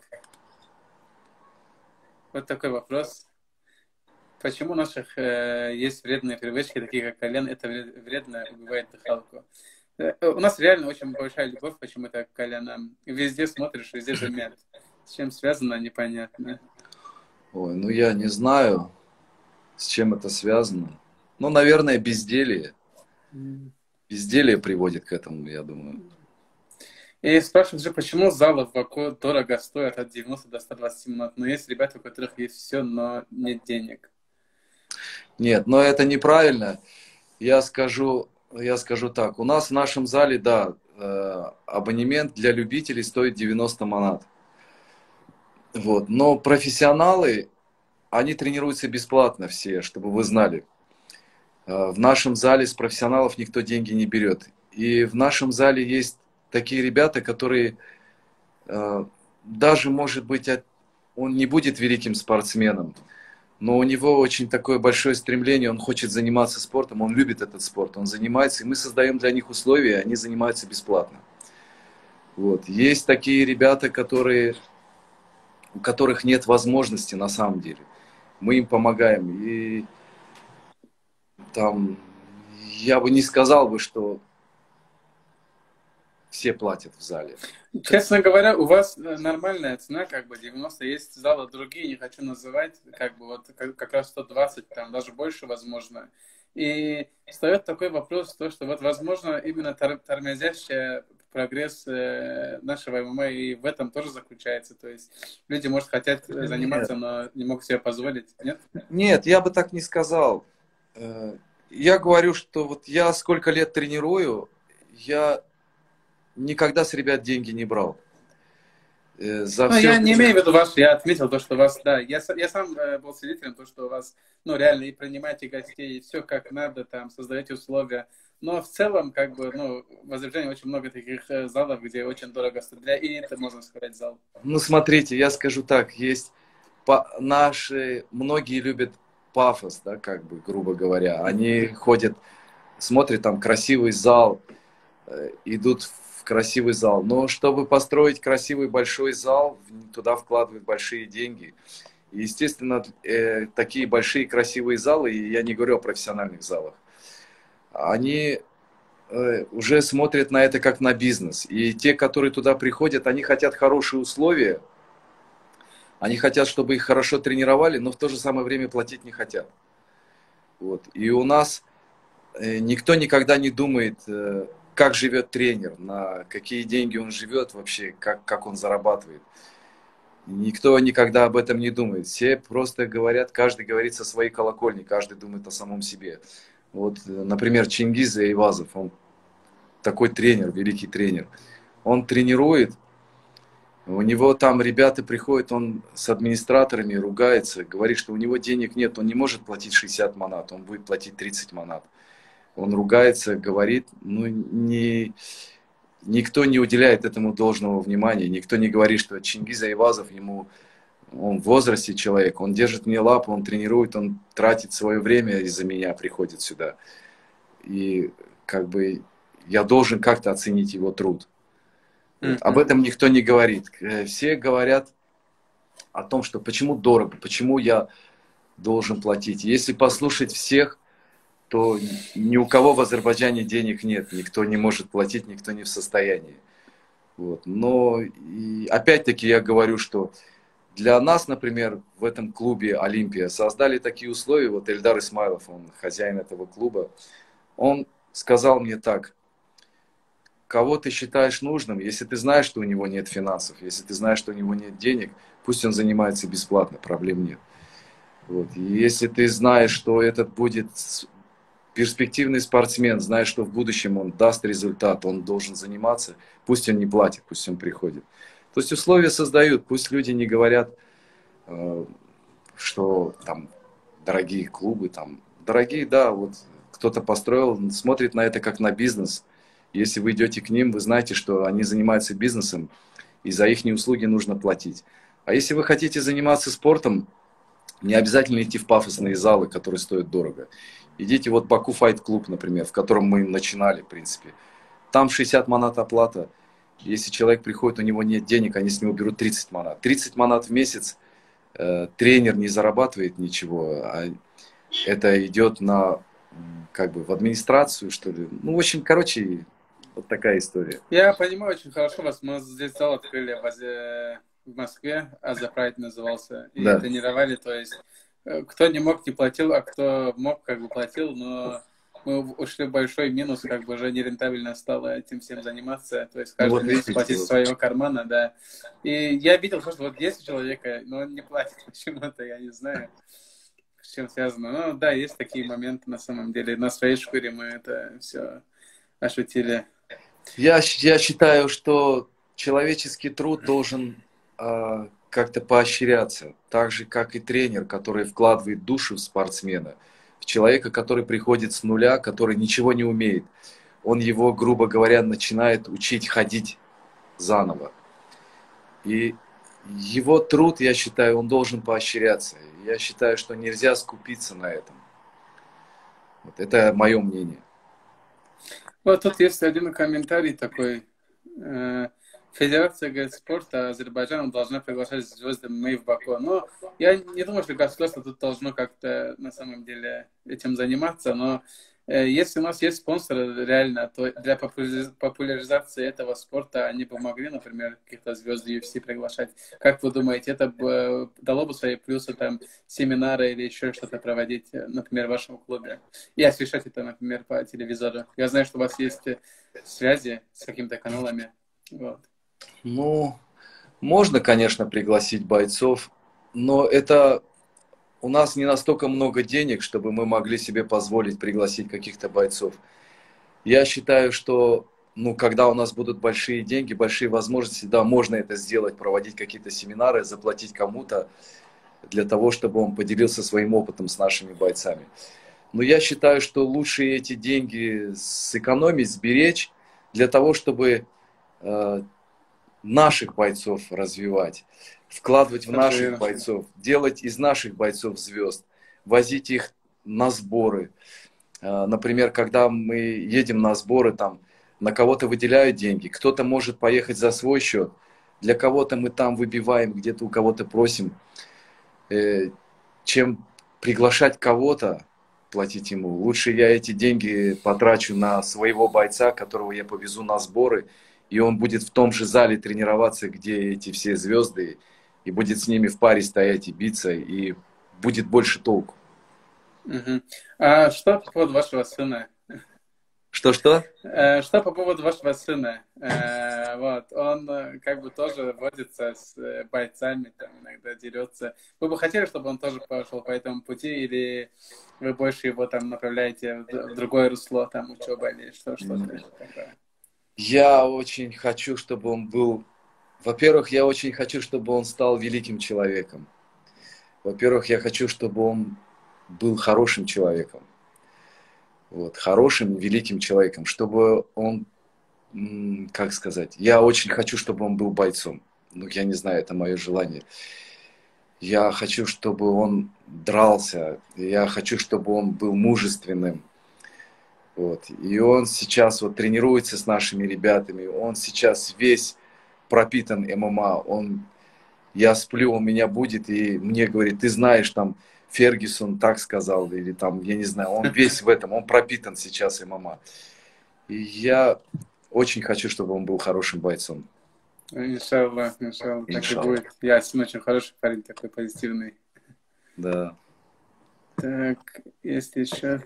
S1: Вот такой вопрос. Почему у наших э, есть вредные привычки, такие как колен? Это вред- вредно, убивает дыхалку. Э, У нас реально очень большая любовь почему-то к коленам. Везде смотришь, везде дымят. С чем связано, непонятно.
S2: Ой, ну я не знаю, с чем это связано. Ну, наверное, безделье.
S1: М.
S2: Безделье приводит к этому, я думаю.
S1: И спрашивают же, почему залы в Баку дорого стоят от девяноста до ста двадцати минут. Но есть ребята, у которых есть все, но нет денег.
S2: Нет, но это неправильно. Я скажу, я скажу так. У нас в нашем зале, да, э, абонемент для любителей стоит девяносто манат. Вот. Но профессионалы, они тренируются бесплатно все, чтобы вы знали. Э, В нашем зале с профессионалов никто деньги не берет. И в нашем зале есть такие ребята, которые э, даже, может быть, от- он не будет великим спортсменом, но у него очень такое большое стремление, он хочет заниматься спортом, он любит этот спорт, он занимается, и мы создаем для них условия, и они занимаются бесплатно. Вот. Есть такие ребята, которые, у которых нет возможности на самом деле. Мы им помогаем. И там я бы не сказал бы, что все платят в зале.
S1: Честно говоря, у вас э, нормальная цена, как бы девяносто, есть залы другие, не хочу называть, как бы вот как, как раз сто двадцать, там даже больше, возможно. И встает такой вопрос, то, что вот, возможно, именно тор- тормозящая прогресс э, нашего эм эм а и в этом тоже заключается. То есть люди, может, хотят э,
S2: Нет,
S1: заниматься, но не могут себе позволить, нет?
S2: нет, я бы так не сказал. Э, Я говорю, что вот я сколько лет тренирую, я никогда с ребят деньги не брал. Э, За
S1: Ну,
S2: все
S1: я не
S2: время.
S1: имею в виду ваш, я отметил то, что у вас, да, я, с- я сам э, был свидетелем, то, что у вас, ну, реально и принимаете гостей, и все как надо, там, создаете условия. Но в целом, как бы, ну, в Азербайджане очень много таких э, залов, где очень дорого стоит. Для элиты, можно сказать, зал.
S2: Ну, смотрите, я скажу так, есть по- наши, многие любят пафос, да, как бы, грубо говоря. Они ходят, смотрят там красивый зал, э, идут в красивый зал. Но чтобы построить красивый большой зал, в- туда вкладывают большие деньги. И, естественно, э, такие большие красивые залы, и я не говорю о профессиональных залах, они э, уже смотрят на это как на бизнес. И те, которые туда приходят, они хотят хорошие условия, они хотят, чтобы их хорошо тренировали, но в то же самое время платить не хотят. Вот. И у нас э, никто никогда не думает, э, как живет тренер, на какие деньги он живет вообще, как, как он зарабатывает. Никто никогда об этом не думает. Все просто говорят, каждый говорит со своей колокольни, каждый думает о самом себе. Вот, э, например, Чингиз Айвазов, он такой тренер, великий тренер. Он тренирует, у него там ребята приходят, он с администраторами ругается, говорит, что у него денег нет, он не может платить шестьдесят манат, он будет платить тридцать манат. Он ругается, говорит, ну не, никто не уделяет этому должного внимания, никто не говорит, что Чингиз Айвазов, ему, он в возрасте человек, он держит мне лапу, он тренирует, он тратит свое время из-за меня, приходит сюда. И как бы я должен как-то оценить его труд. Вот. Об
S1: Мгм.
S2: этом никто не говорит. Э, Все говорят о том, что почему дорого, почему я должен платить. Если послушать всех, то ни у кого в Азербайджане денег нет, никто не может платить, никто не в состоянии. Вот. Но и опять-таки я говорю, что для нас, например, в этом клубе «Олимпия» создали такие условия, вот Эльдар Исмайлов, он хозяин этого клуба, он сказал мне так: кого ты считаешь нужным, если ты знаешь, что у него нет финансов, если ты знаешь, что у него нет денег, пусть он занимается бесплатно, проблем нет. Вот. И если ты знаешь, что этот будет перспективный спортсмен, знаешь, что в будущем он даст результат, он должен заниматься, пусть он не платит, пусть он приходит. То есть условия создают, пусть люди не говорят, э, что там дорогие клубы, там дорогие, да, вот кто-то построил, смотрит на это как на бизнес. Если вы идете к ним, вы знаете, что они занимаются бизнесом, и за их услуги нужно платить. А если вы хотите заниматься спортом, Не обязательно идти в пафосные залы, которые стоят дорого. Идите вот Баку Файт Клуб, например, в котором мы начинали, в принципе. Там шестьдесят манат оплата. Если человек приходит, у него нет денег, они с него берут тридцать манат. тридцать манат в месяц э, тренер не зарабатывает ничего, а это идет на, как бы, в администрацию, что ли. Ну, в общем, короче, вот такая история.
S1: Я понимаю очень хорошо вас. Мы здесь зал открыли в, в Москве, Азапрайд назывался, и
S2: Да.
S1: тренировали, то есть кто не мог, не платил, а кто мог, как бы платил, но мы ушли в большой минус, как бы уже нерентабельно стало этим всем заниматься, то есть каждый
S2: Ну, вот
S1: месяц
S2: видите,
S1: платить из
S2: вот.
S1: своего кармана, да. И я видел, что вот есть у человека, но он не платит почему-то, я не знаю, с чем связано. Ну да, есть такие моменты на самом деле. На своей шкуре мы это все ощутили.
S2: Я, я считаю, что человеческий труд должен э, как-то поощряться, так же, как и тренер, который вкладывает душу в спортсмена, в человека, который приходит с нуля, который ничего не умеет. Он его, грубо говоря, начинает учить ходить заново. И его труд, я считаю, он должен поощряться. Я считаю, что нельзя скупиться на этом. Вот это мое мнение.
S1: Вот тут есть один комментарий такой. Федерация, говорит, спорта Азербайджана должна приглашать звезды эм эм а в Баку. Но я не думаю, что государство тут должно как-то на самом деле этим заниматься. Но если у нас есть спонсоры реально, то для популяризации этого спорта они бы могли, например, каких-то звезд ю эф си приглашать. Как вы думаете, это бы дало бы свои плюсы, там, семинары или еще что-то проводить, например, в вашем клубе? И освещать это, например, по телевизору. Я знаю, что у вас есть связи с какими-то каналами. Вот.
S2: Ну, можно, конечно, пригласить бойцов, но это у нас не настолько много денег, чтобы мы могли себе позволить пригласить каких-то бойцов. Я считаю, что, ну, когда у нас будут большие деньги, большие возможности, да, можно это сделать, проводить какие-то семинары, заплатить кому-то для того, чтобы он поделился своим опытом с нашими бойцами. Но я считаю, что лучше эти деньги сэкономить, сберечь для того, чтобы э, наших бойцов развивать, вкладывать в наших бойцов, делать из наших бойцов звезд, возить их на сборы. Например, когда мы едем на сборы, там на кого-то выделяют деньги, кто-то может поехать за свой счет, для кого-то мы там выбиваем, где-то у кого-то просим, чем приглашать кого-то, платить ему. Лучше я эти деньги потрачу на своего бойца, которого я повезу на сборы, и он будет в том же зале тренироваться, где эти все звезды, и будет с ними в паре стоять и биться, и будет больше толку.
S1: Угу. А что по поводу вашего сына?
S2: Что-что?
S1: Что по поводу вашего сына? Вот, он как бы тоже водится с бойцами, там иногда дерется. Вы бы хотели, чтобы он тоже пошел по этому пути, или вы больше его там направляете в другое русло, там учеба или что, что-то такое?
S2: Я очень хочу, чтобы он был... Во-первых, я очень хочу, чтобы он стал великим человеком. Во-первых, я хочу, чтобы он был хорошим человеком. Вот, хорошим, великим человеком. Чтобы он, как сказать, я очень хочу, чтобы он был бойцом. Ну, я не знаю, это мое желание. Я хочу, чтобы он дрался. Я хочу, чтобы он был мужественным. Вот. И он сейчас вот тренируется с нашими ребятами, он сейчас весь пропитан эм эм а, он, я сплю, он меня будет и мне говорит, ты знаешь, там, Фергюсон так сказал, или там, я не знаю, он весь в этом, он пропитан сейчас эм эм а. И я очень хочу, чтобы он был хорошим бойцом.
S1: Иншаллах, иншаллах, так и будет. Ясин очень хороший парень, такой позитивный.
S2: Да.
S1: Так, есть еще...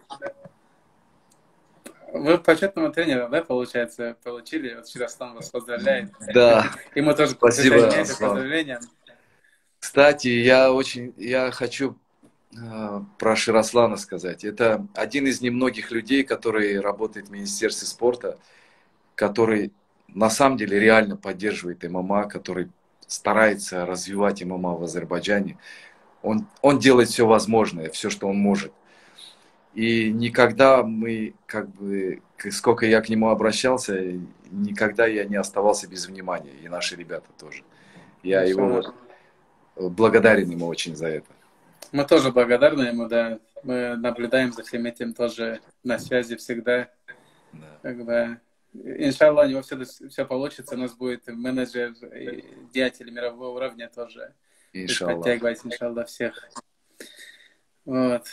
S1: Вы почетного тренера, да, получается, получили? Вот Широслан вас поздравляет.
S2: Да.
S1: Ему тоже
S2: спасибо,
S1: поздравления.
S2: Кстати, я очень, я хочу э, про Широслана сказать. Это один из немногих людей, который работает в Министерстве спорта, который на самом деле реально поддерживает эм эм а, который старается развивать эм эм а в Азербайджане. Он, он делает все возможное, все, что он может. И никогда мы, как бы, сколько я к нему обращался, никогда я не оставался без внимания. И наши ребята тоже. Я его вот благодарен ему очень за это.
S1: Мы тоже благодарны ему, да. Мы наблюдаем за всем этим тоже на связи всегда.
S2: Да.
S1: Как бы, иншаллах, у него все, все получится. У нас будет менеджер и деятель мирового уровня тоже. Будет
S2: Иншаллах.
S1: подтягивать, иншаллах, всех. Вот.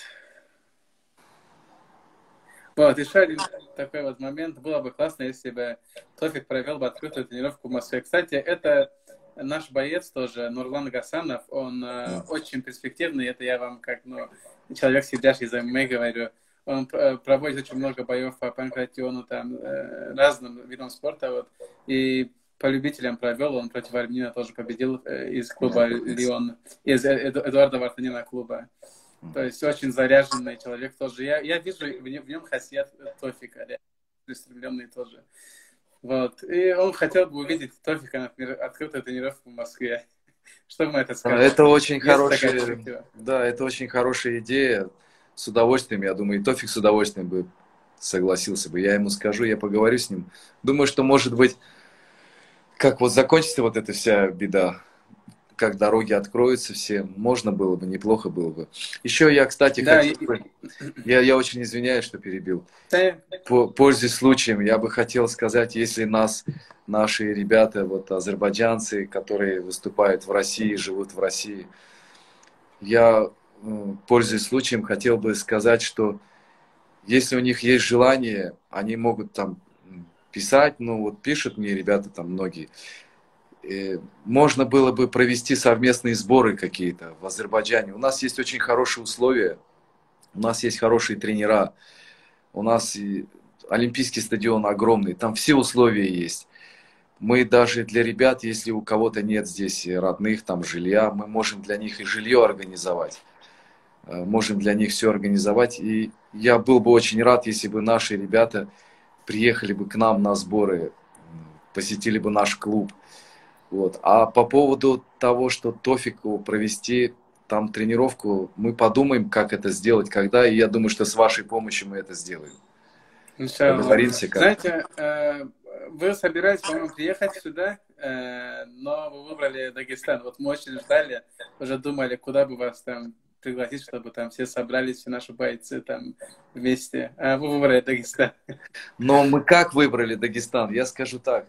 S1: Вот, еще один такой вот момент. Было бы классно, если бы Тофик провел бы открытую тренировку в Москве. Кстати, это наш боец тоже, Нурлан Гасанов. Он э, очень перспективный. Это я вам как ну, человек, сидящий за ММА, говорю. Он э, проводит очень много боев по панкратиону, там, э, разным видам спорта. Вот. И по любителям провел. Он против Армянина тоже победил э, из клуба Лион, из Эду, Эдуарда Вартанина клуба. То есть очень заряженный человек тоже. Я, я вижу в нем, в нем хасьят Тофика, целеустремленный тоже. Вот. И он хотел бы увидеть Тофика, например, открытую тренировку в Москве. Что мы это скажем?
S2: Это очень
S1: Есть
S2: хорошая, да, это очень хорошая идея. С удовольствием, я думаю, и Тофик с удовольствием бы согласился бы. Я ему скажу, я поговорю с ним. Думаю, что, может быть, как вот закончится вот эта вся беда, как дороги откроются все, можно было бы, неплохо было бы. Еще я, кстати,
S1: да,
S2: хотел
S1: и...
S2: бы, я, я очень извиняюсь, что перебил.
S1: Да.
S2: По, пользуясь случаем, я бы хотел сказать, если нас, наши ребята, вот азербайджанцы, которые выступают в России, живут в России, я, пользуясь случаем, хотел бы сказать, что если у них есть желание, они могут там писать, ну вот пишут мне ребята там многие, можно было бы провести совместные сборы какие-то в Азербайджане. У нас есть очень хорошие условия, у нас есть хорошие тренера, у нас олимпийский стадион огромный, там все условия есть. Мы даже для ребят, если у кого-то нет здесь родных, там жилья, мы можем для них и жилье организовать. Можем для них все организовать. И я был бы очень рад, если бы наши ребята приехали бы к нам на сборы, посетили бы наш клуб. Вот. А по поводу того, что Тофику провести там тренировку, мы подумаем, как это сделать, когда, и я думаю, что с вашей помощью мы это сделаем. Договоримся как.
S1: Знаете, вы собираетесь, по-моему, приехать сюда, но вы выбрали Дагестан. Вот мы очень ждали, уже думали, куда бы вас там пригласить, чтобы там все собрались, все наши бойцы там вместе. А вы выбрали Дагестан.
S2: Но мы как выбрали Дагестан? Я скажу так.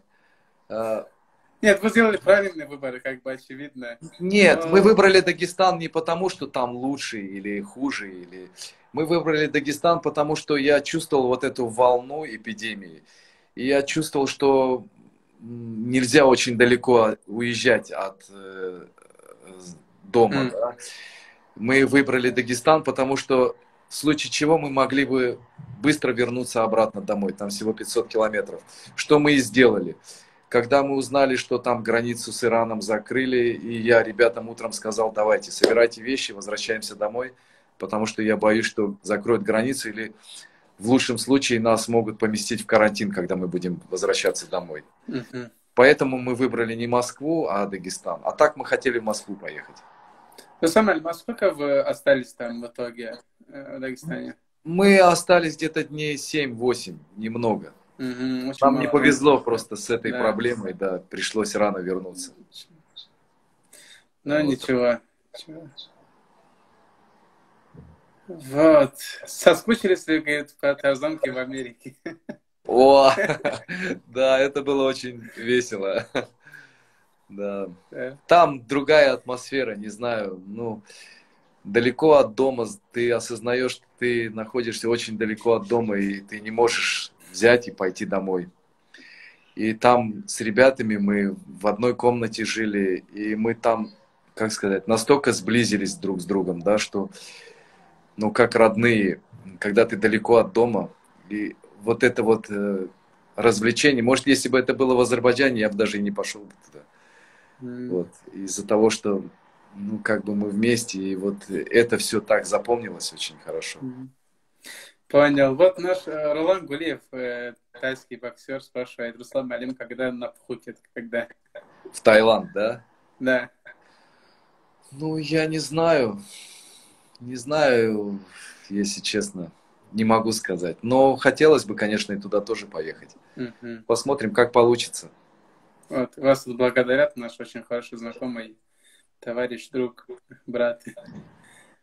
S1: Нет, вы сделали правильный выбор, как бы очевидно.
S2: Нет,
S1: но...
S2: мы выбрали Дагестан не потому, что там лучше или хуже. Или... Мы выбрали Дагестан, потому что я чувствовал вот эту волну эпидемии. И я чувствовал, что нельзя очень далеко уезжать от э, дома. Mm. Да? Мы выбрали Дагестан, потому что в случае чего мы могли бы быстро вернуться обратно домой. Там всего пятьсот километров. Что мы и сделали. Когда мы узнали, что там границу с Ираном закрыли, и я ребятам утром сказал, давайте, собирайте вещи, возвращаемся домой, потому что я боюсь, что закроют границу, или в лучшем случае нас могут поместить в карантин, когда мы будем возвращаться домой. Uh-huh. Поэтому мы выбрали не Москву, а Дагестан. А так мы хотели в Москву поехать.
S1: Ну, Самаль, а сколько вы остались там в итоге в Дагестане?
S2: Мы остались где-то дней семь-восемь, немного.
S1: Угу,
S2: Нам
S1: мало.
S2: не повезло просто с этой
S1: да.
S2: проблемой, да, пришлось рано вернуться.
S1: Ну, вот. ничего. ничего. Вот. Соскучились ли, говорит, по Тарзанке в Америке?
S2: О, да, это было очень весело. Да. Там другая атмосфера, не знаю, ну, далеко от дома, ты осознаешь, что ты находишься очень далеко от дома, и ты не можешь взять и пойти домой. И там с ребятами мы в одной комнате жили, и мы там, как сказать, настолько сблизились друг с другом, да, что, ну, как родные, когда ты далеко от дома, и вот это вот э, развлечение, может, если бы это было в Азербайджане, я бы даже и не пошел бы туда. Mm. Вот, из-за того, что, ну, как бы мы вместе, и вот это все так запомнилось очень хорошо.
S1: Mm. Понял. Вот наш э, Ролан Гулиев, э, тайский боксер, спрашивает, Руслан Малим, когда на Пхукет, когда?
S2: В Таиланд, да?
S1: Да.
S2: Ну, я не знаю. Не знаю, если честно. Не могу сказать. Но хотелось бы, конечно, и туда тоже поехать.
S1: Uh-huh.
S2: Посмотрим, как получится.
S1: Вот, вас тут благодарят, наш очень хороший знакомый, товарищ, друг, брат.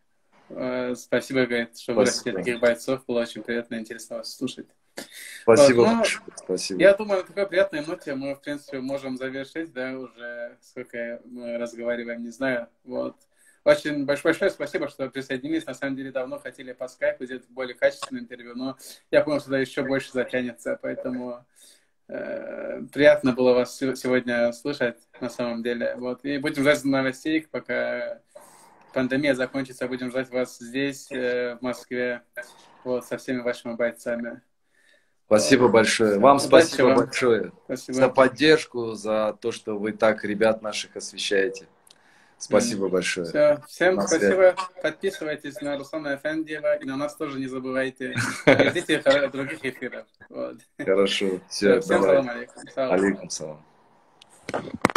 S1: Э, Спасибо, говорит, что вырастили
S2: Спасибо.
S1: таких бойцов. Было очень приятно и интересно вас слушать.
S2: Спасибо
S1: Вот, ну,
S2: большое. Спасибо.
S1: я думаю, на такой приятной ноте мы, в принципе, можем завершить, да, уже сколько мы разговариваем, не знаю. Вот. Очень большое, большое спасибо, что присоединились. На самом деле, давно хотели по скайпу сделать более качественное интервью, но я понял, что это еще больше затянется, поэтому э, приятно было вас сегодня слышать, на самом деле. Вот. И будем ждать новостей, пока пандемия закончится, будем ждать вас здесь, э, в Москве, вот, со всеми вашими бойцами.
S2: Спасибо
S1: Вот.
S2: большое. Вам
S1: Удачи
S2: спасибо
S1: вам.
S2: большое
S1: Спасибо.
S2: за поддержку, за то, что вы так ребят наших освещаете. Спасибо mm. большое.
S1: Все. Всем
S2: на
S1: спасибо. Связи. Подписывайтесь на Руслана Эфендиева и на нас тоже не забывайте. И ждите других эфиров. Вот.
S2: Хорошо. Все,
S1: Всем салам алейкум.
S2: Алейкум салам.